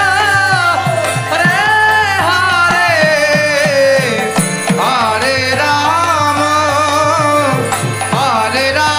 Hare Hare, Hare Rama, Hare Rama,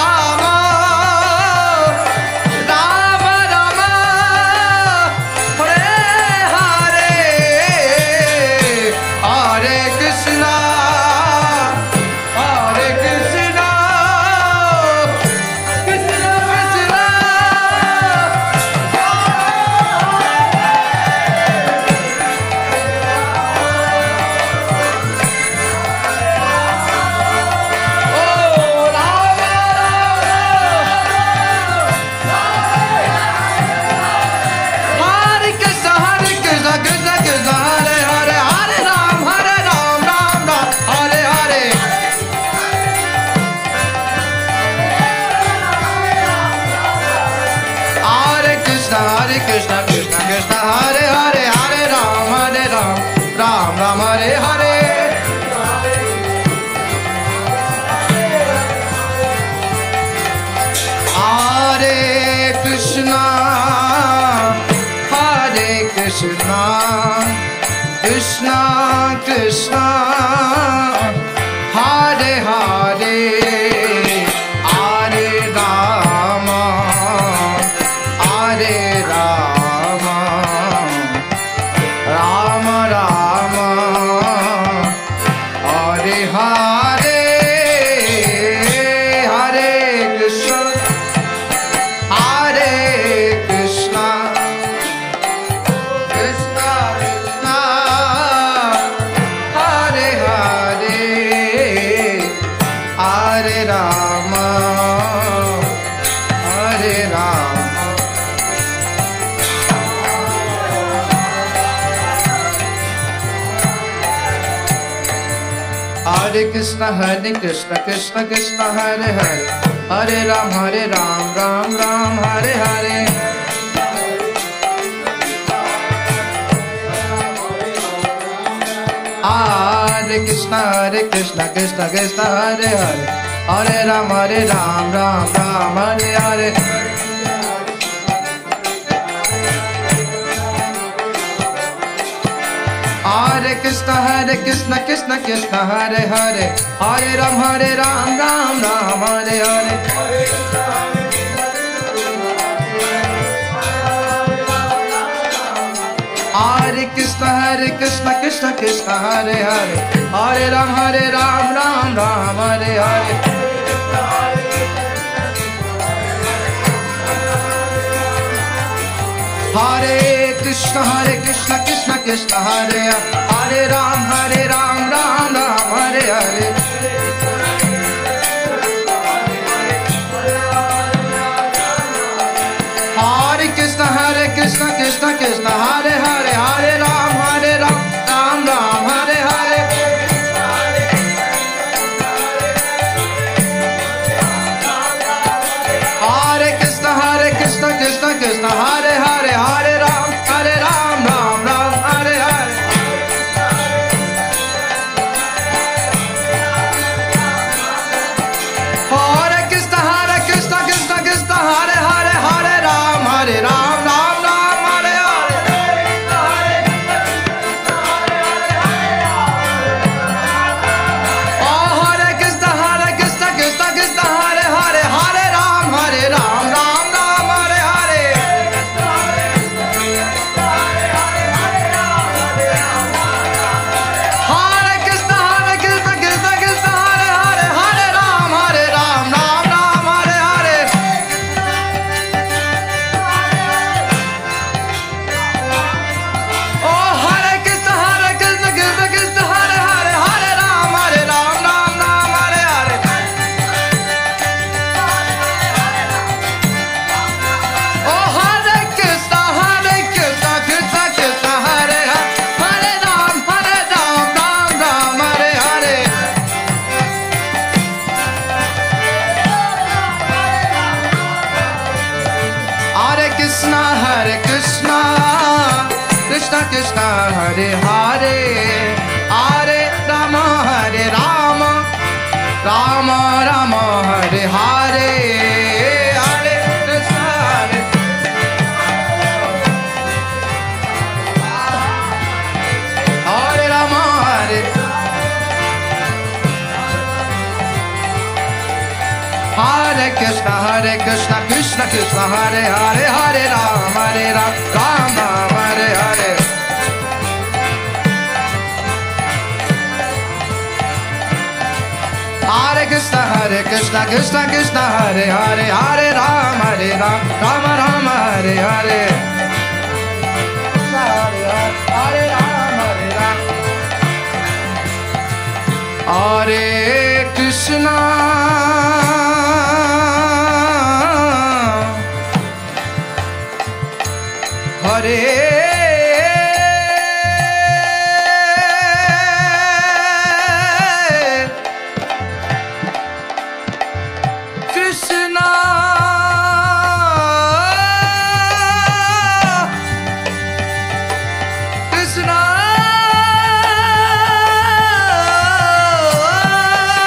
Krishna, Hare Krishna, Krishna Krishna, Hare Hare, Hare Rama, Hare Rama, Rama Rama, Hare Hare, Hare Krishna, Hare Krishna, Krishna Krishna, Hare Hare, Hare Rama, Hare Rama. Hare Krishna, Hare Krishna, Krishna Krishna, Hare Hare, Hare Ram, Hare Ram, Ram Ram, Hare Hare. Hare Krishna, Hare Krishna, Krishna Krishna, Hare Hare, Hare Ram, Hare Ram, Ram Ram, Hare Hare. Hare Krishna, Hare Krishna, Krishna Krishna, Hare Hare, Hare Ram, Hare Ram, Ram Ram, Hare Hare. Hare Krishna, Hare Krishna, Krishna Krishna, Hare Hare, Hare Ram, Hare Ram, Ram Ram, Hare Hare. Hare Krishna, Hare Krishna, Krishna Krishna, Hare Hare, Hare Ram, Hare Ram, Ram Ram, Hare Hare. Hare Krishna, Hare Krishna, Krishna Krishna, Hare Hare, Hare Ram, Hare Ram, Ram Ram, Hare Hare. Hare Krishna, Hare Krishna, Krishna Krishna, Hare Hare, Hare Ram, Hare Ram, Ram Ram, Hare Hare. Hare Krishna, Hare Krishna, Krishna Krishna, Hare Hare, Hare Ram, Hare Ram, Ram Ram, Hare Hare. Oh, Hare Krishna, Hare Krishna, Krishna Krishna, Hare Hare, Hare Ram, Hare Ram, Ram Ram, Hare Hare. Hare Krishna, Hare Krishna, Krishna Krishna, Hare Hare, Hare Ram, Hare Ram, Ram Ram, Hare Hare. Oh, Hare Krishna, Hare Krishna, Krishna Krishna, Hare Hare, Hare Ram, Hare Ram, Ram Ram, Hare Hare. Oh, Hare Krishna, Hare Krishna, Krishna Krishna, Hare Hare, Hare Ram, Hare Ram, Ram Ram, Hare Hare. Hare Krishna, Hare Krishna, Krishna Krishna, Hare Hare, Hare Rama, Hare Rama, Rama Rama, Hare Hare, Hare Krishna, Hare Hare Rama, Hare Hare Krishna, Hare Krishna, Krishna Krishna, Hare Hare, Hare Ram, Hare Ram, Ram Ram, Hare Hare. Hare Krishna, Hare Krishna, Krishna Krishna, Hare Hare, Hare Ram, Hare Ram, Rama Rama, Hare Hare. Hare Hare, Hare Ram, Hare Ram. Hare Krishna, Hare Krishna, Krishna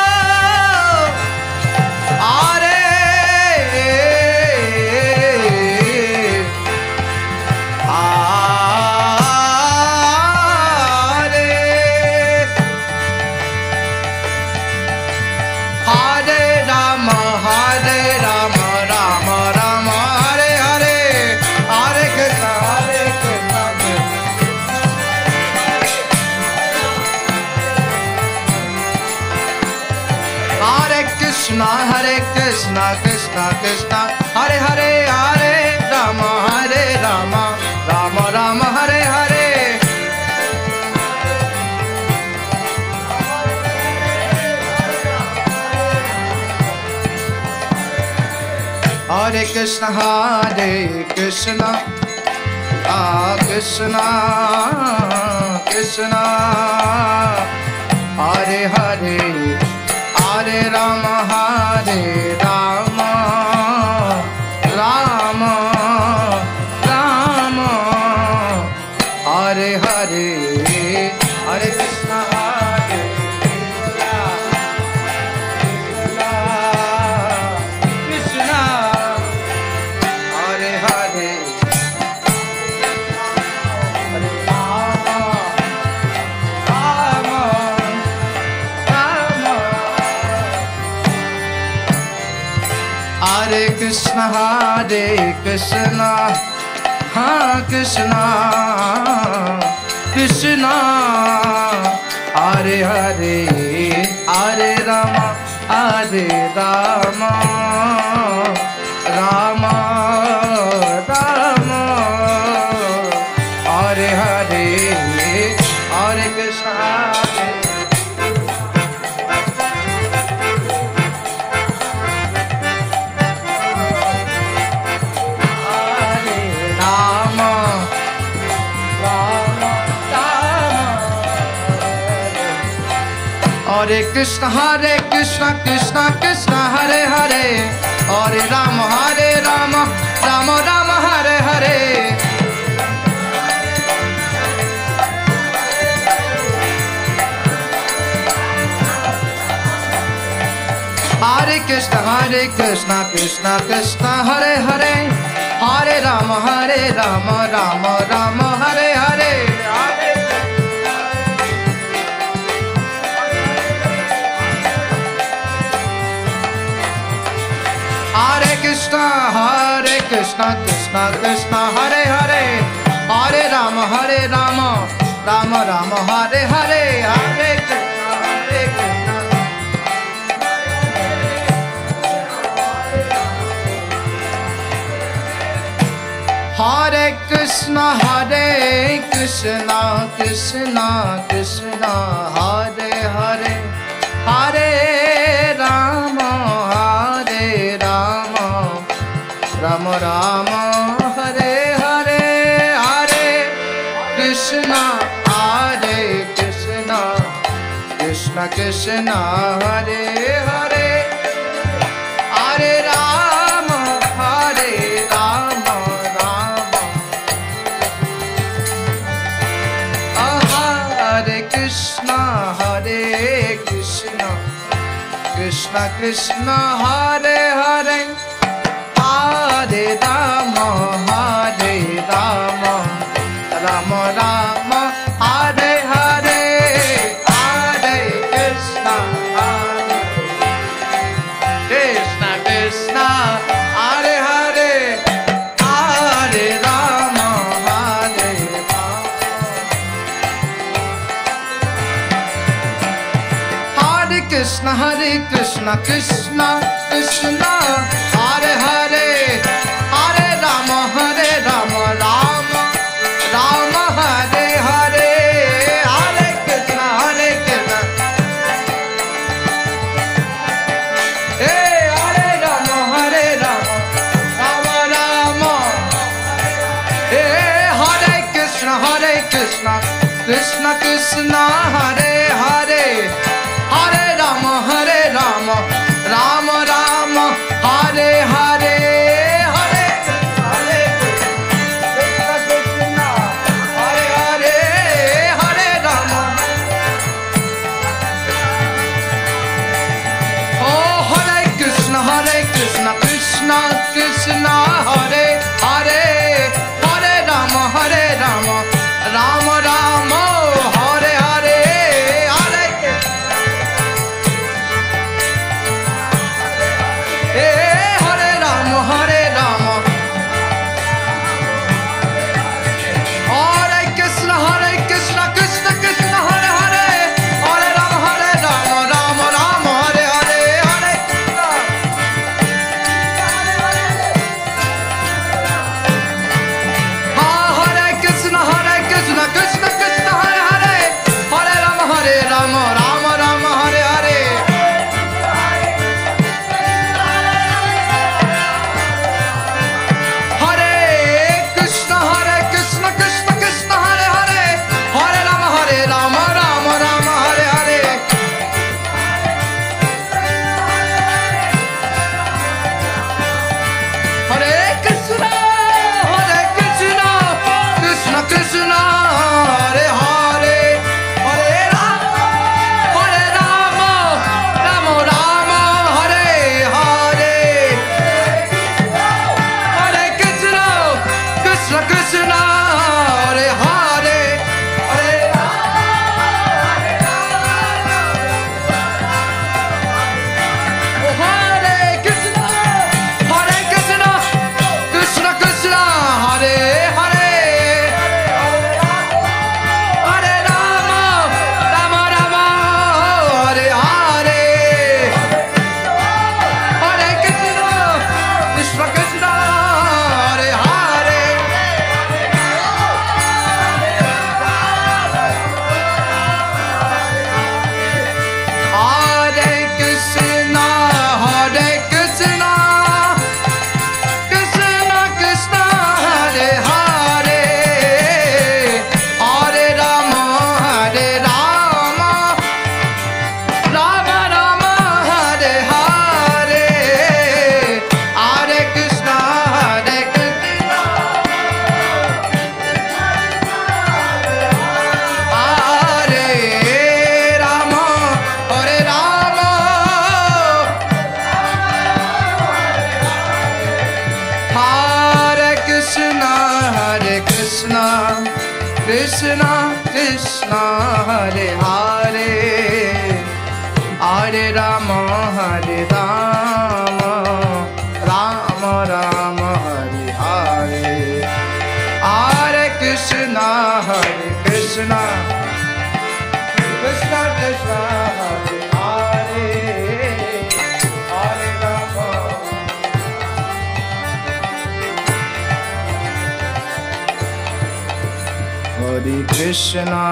Hare Krishna Krishna Krishna Hare Hare Hare Rama Hare Rama Rama Rama Hare Hare Hare Krishna Hare Krishna Ah Krishna Krishna Hare Hare Hare Rama Hare Rama Rama Rama Hare Hare Hare Krishna Hare Krishna Krishna Hare Hare Hare Rama Rama Rama Hare Krishna Hare Krishna Ha Krishna Krishna Hare Hare Hare Rama Hare Rama Rama Rama Hare Hare Hare Krishna Hare Hare Krishna Hare Krishna Krishna Krishna Hare Hare Hare Rama Hare Rama Rama Rama Hare Hare Hare Krishna Hare Krishna Krishna Krishna Hare Hare Hare Rama Hare Rama Rama Rama Hare Hare Hare Krishna Hare Krishna Krishna Krishna Hare Hare Hare Rama Hare Rama Rama Rama Hare Hare Hare Krishna Hare Krishna Hare Krishna Hare Krishna Krishna Krishna Hare Hare Hare Rama Hare Rama Rama Rama Hare Hare Hare Krishna Hare Krishna Krishna Krishna Hare Hare Hare Rama Hare Rama Rama Hare Krishna Hare Krishna Krishna Krishna Hare Hare Hare Rama Hare Rama Rama Rama Hare Hare Hare Krishna Hare Krishna Krishna Hare Hare Hare Rama Hare Rama Hare Krishna Hare Krishna Krishna Krishna Hare Hare Hare Rama Hare Rama Rama Rama Hare Hare Hare Krishna Hare Krishna Hey Hare Rama Hare Rama Rama Rama Hey Hare Krishna Hare Krishna Krishna Krishna Hare Hare Hare Rama Hare Rama Rama Rama Hare Hare Hare Hare Krishna Krishna Hare Hare Hare Rama Oh Hare Krishna Hare Krishna Krishna Krishna Hare Hare Hare Rama Hare Rama Rama Rama Hare Hare Hare Hare Rama Hare Rama Hare Krishna Hare Krishna Krishna Krishna Hare Hare Hare Rama Hare Rama Rama Rama Hare Hare Hare Krishna Krishna Krishna Krishna Hare Hare Hare Rama Hare Rama Rama Rama Hare Hare Hare Krishna Hare Krishna Krishna Krishna Hare Hare Hare Rama Hare Krishna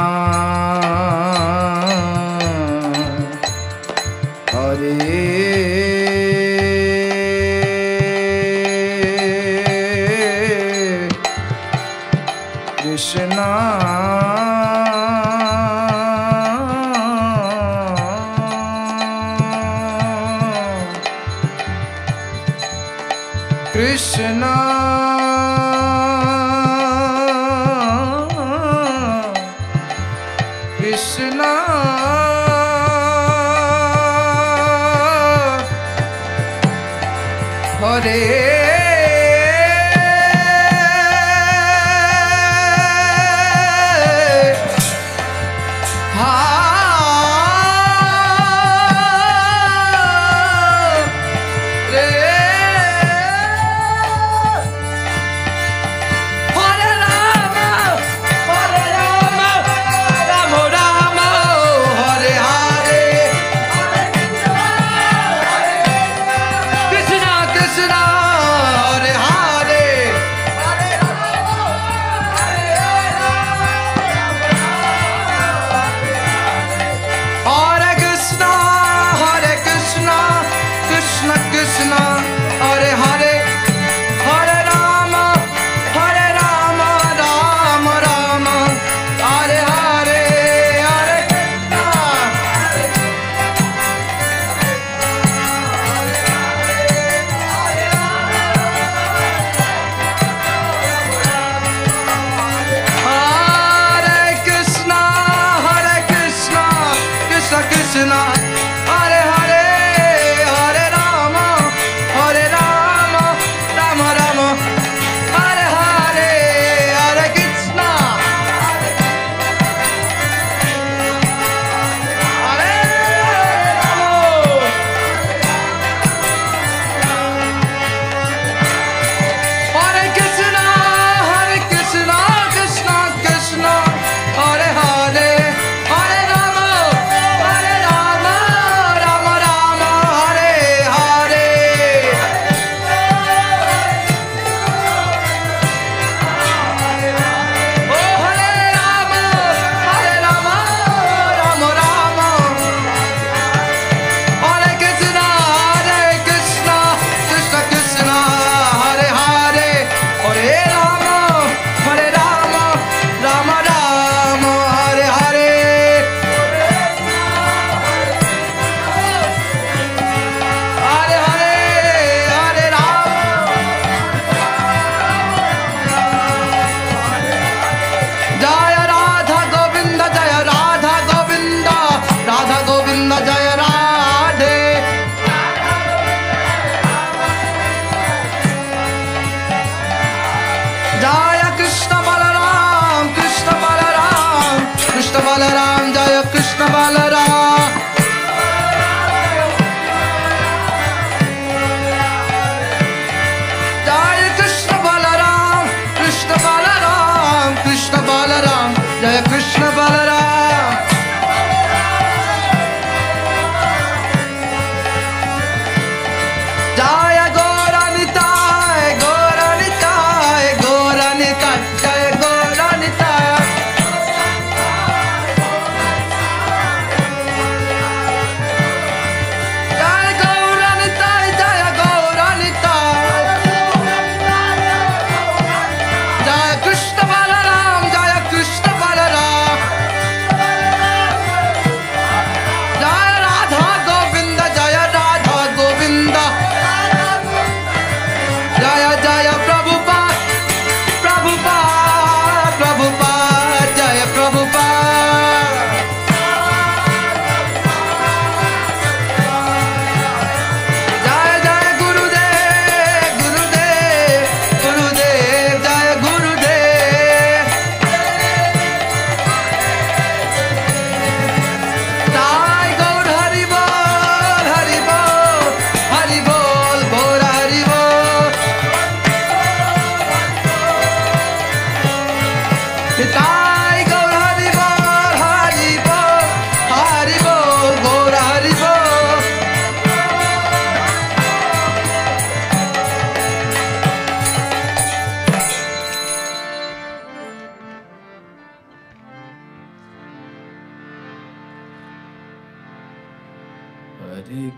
Hare Krishna Krishna Krishna Hare Krishna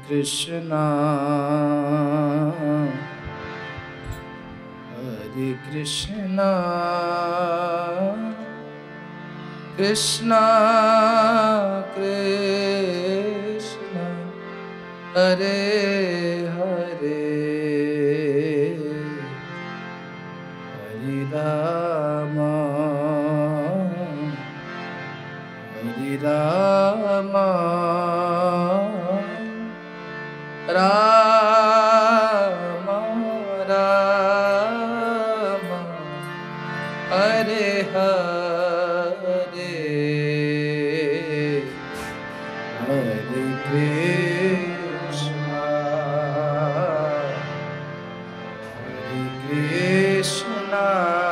Krishna, Hare Krishna, Krishna Krishna, Hare Hare, Hare Rama, Hare Rama, Rama Rama, Hare Hare, Hare Krishna, Hare Krishna,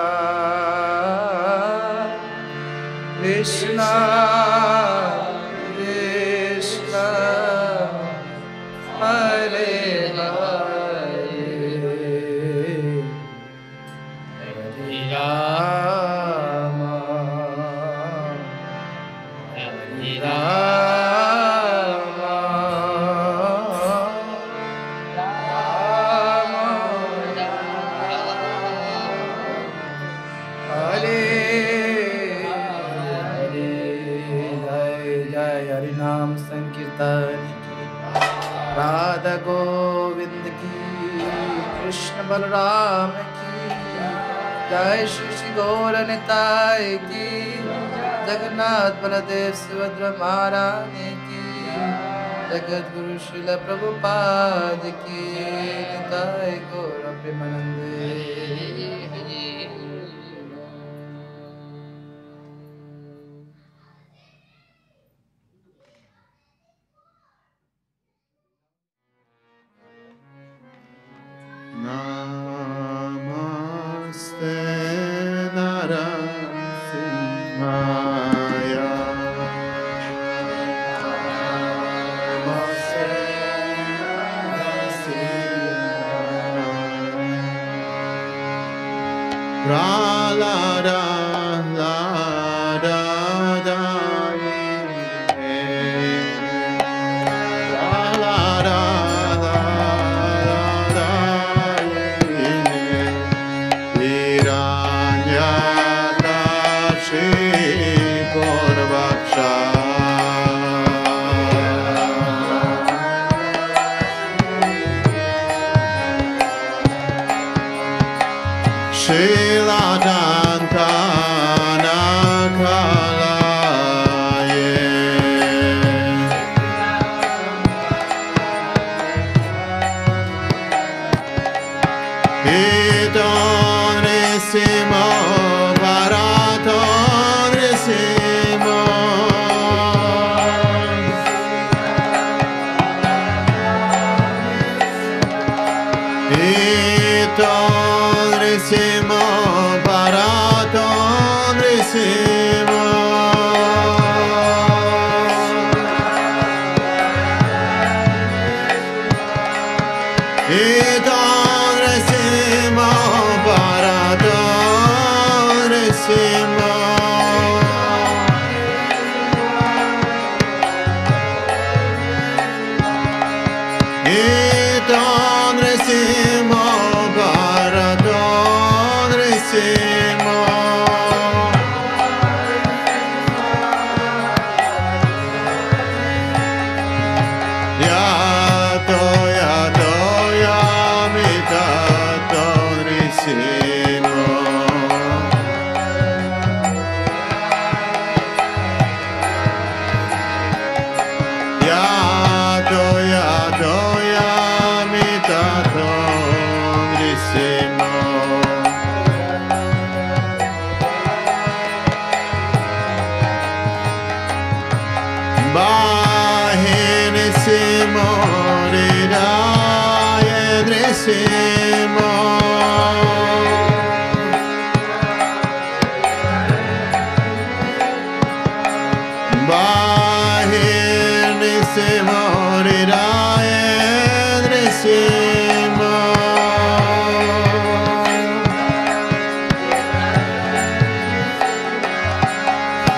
Krishna Krishna, Hare Hare, Hare Rama, Hare Rama, Rama Hare Hare, Jai Jai Hari Naam Sankirtan, Radha Govind की, कृष्ण बलराम की जय, श्री श्री गौर निताय की, जगन्नाथ बलदेव सुभद्रा महारानी की, जगत गुरु श्रील प्रभुपाद की, निताय गौर प्रेमानंदे। Namaste Narasimhaya, Namaste Narasimhaya, Pralada Lada Dai, Pralada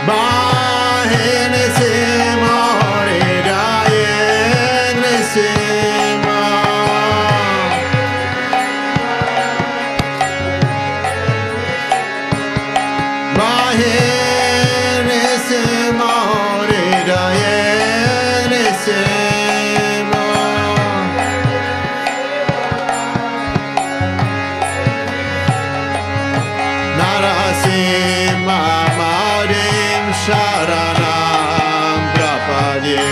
Bahene se more daye se Mamadim Sharanam Prapadye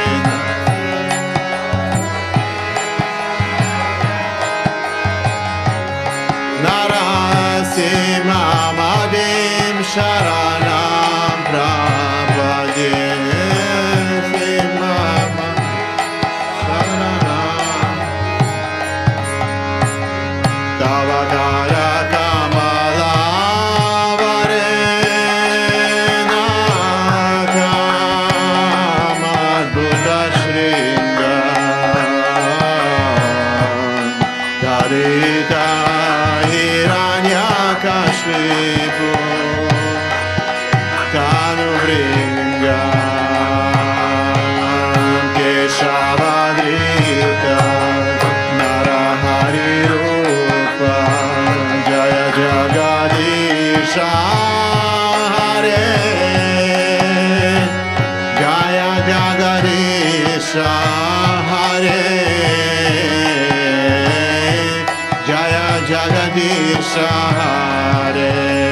Narasimhamadim Sharanam Prapadye Tavakara Kamala Varena Kamadbuta Shringa Darita Hiranyakashipu Tanuvringa Keshavadrita Narahari Rupa Jaya Jagadisha Hare Jaya Jagadisha Hare Jaya Jagadisha Hare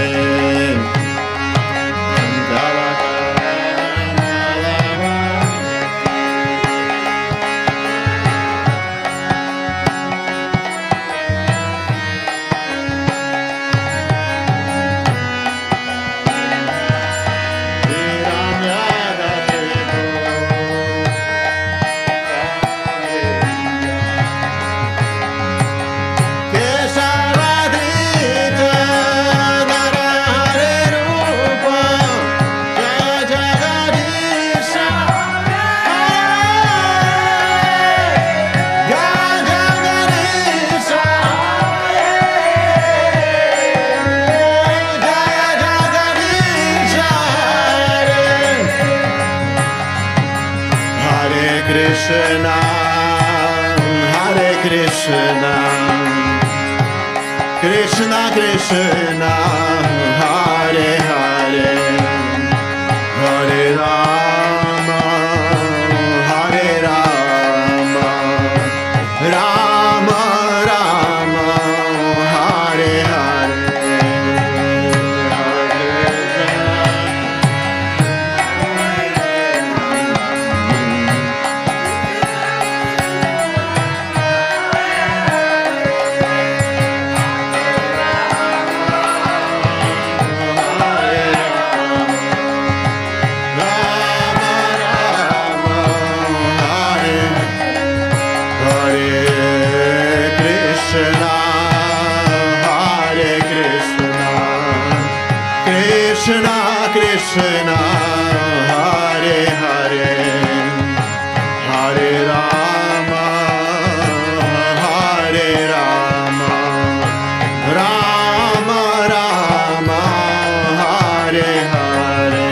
Krishna, Hare Krishna, Krishna Krishna, Hare Hare, Hare Rama, Hare Rama, Rama Rama, Hare Hare, Krishna Krishna, Hare Hare, Hare Rama, Hare Rama, Rama Rama, Hare Hare.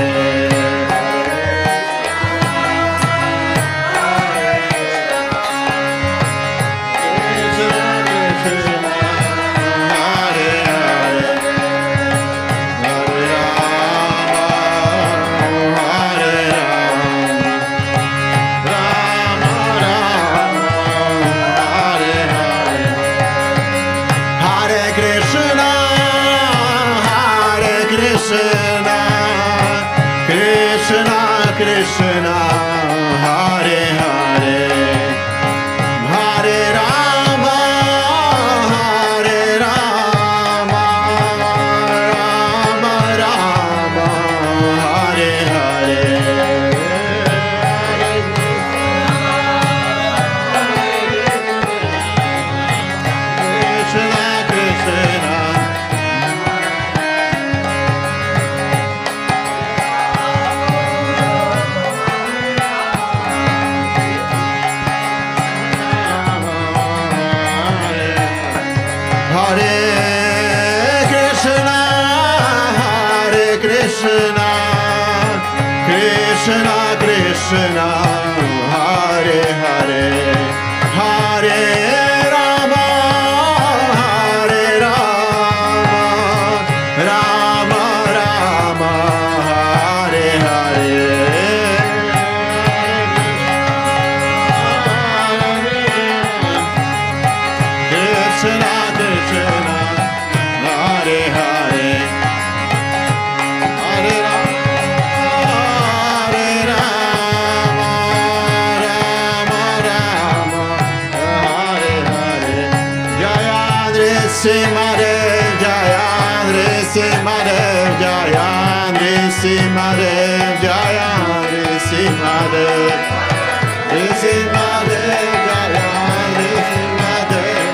Krishna, Hare Hare, Hare Rama, Hare Rama, Rama Rama, Hare Hare. Krishna, Krishna. Krishna, Krishna Krishna, Hare Hare, Hare Rama, Hare Rama, Rama Rama, Hare Hare. Krishna Krishna, Hare Hare. Nrisimhadev Jaya, Nrisimhadev Jaya, Nrisimhadev Jaya, Nrisimhadev, Nrisimhadev Jaya, Nrisimhadev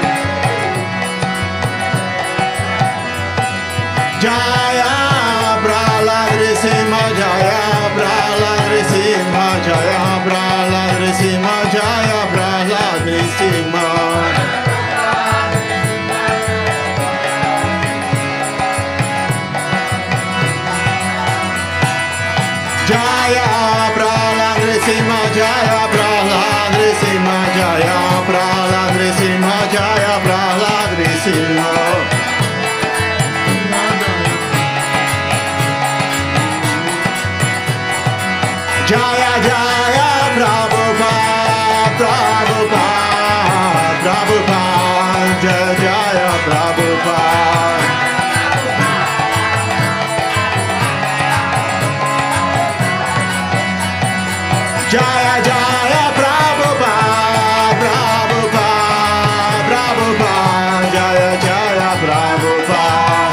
Jaya, Prahlad Nrisimha Jaya, Prahlad Nrisimha Jaya, Prahlad Nrisimha Jaya, Prahlad Nrisimha. Jaya Prahlad Nrisimha Jaya Prahlad Nrisimha Jaya Prahlad Nrisimha Jaya Prahlad Nrisimha Jaya Jaya Prabhupada Prabhupada Prabhupada Jaya Jaya Prabhupada Jaya Jaya Prabhupada, Prabhupada, Prabhupada, Jaya Jaya Prabhupada.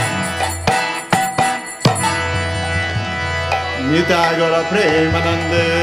Nitya Gaura Premanande,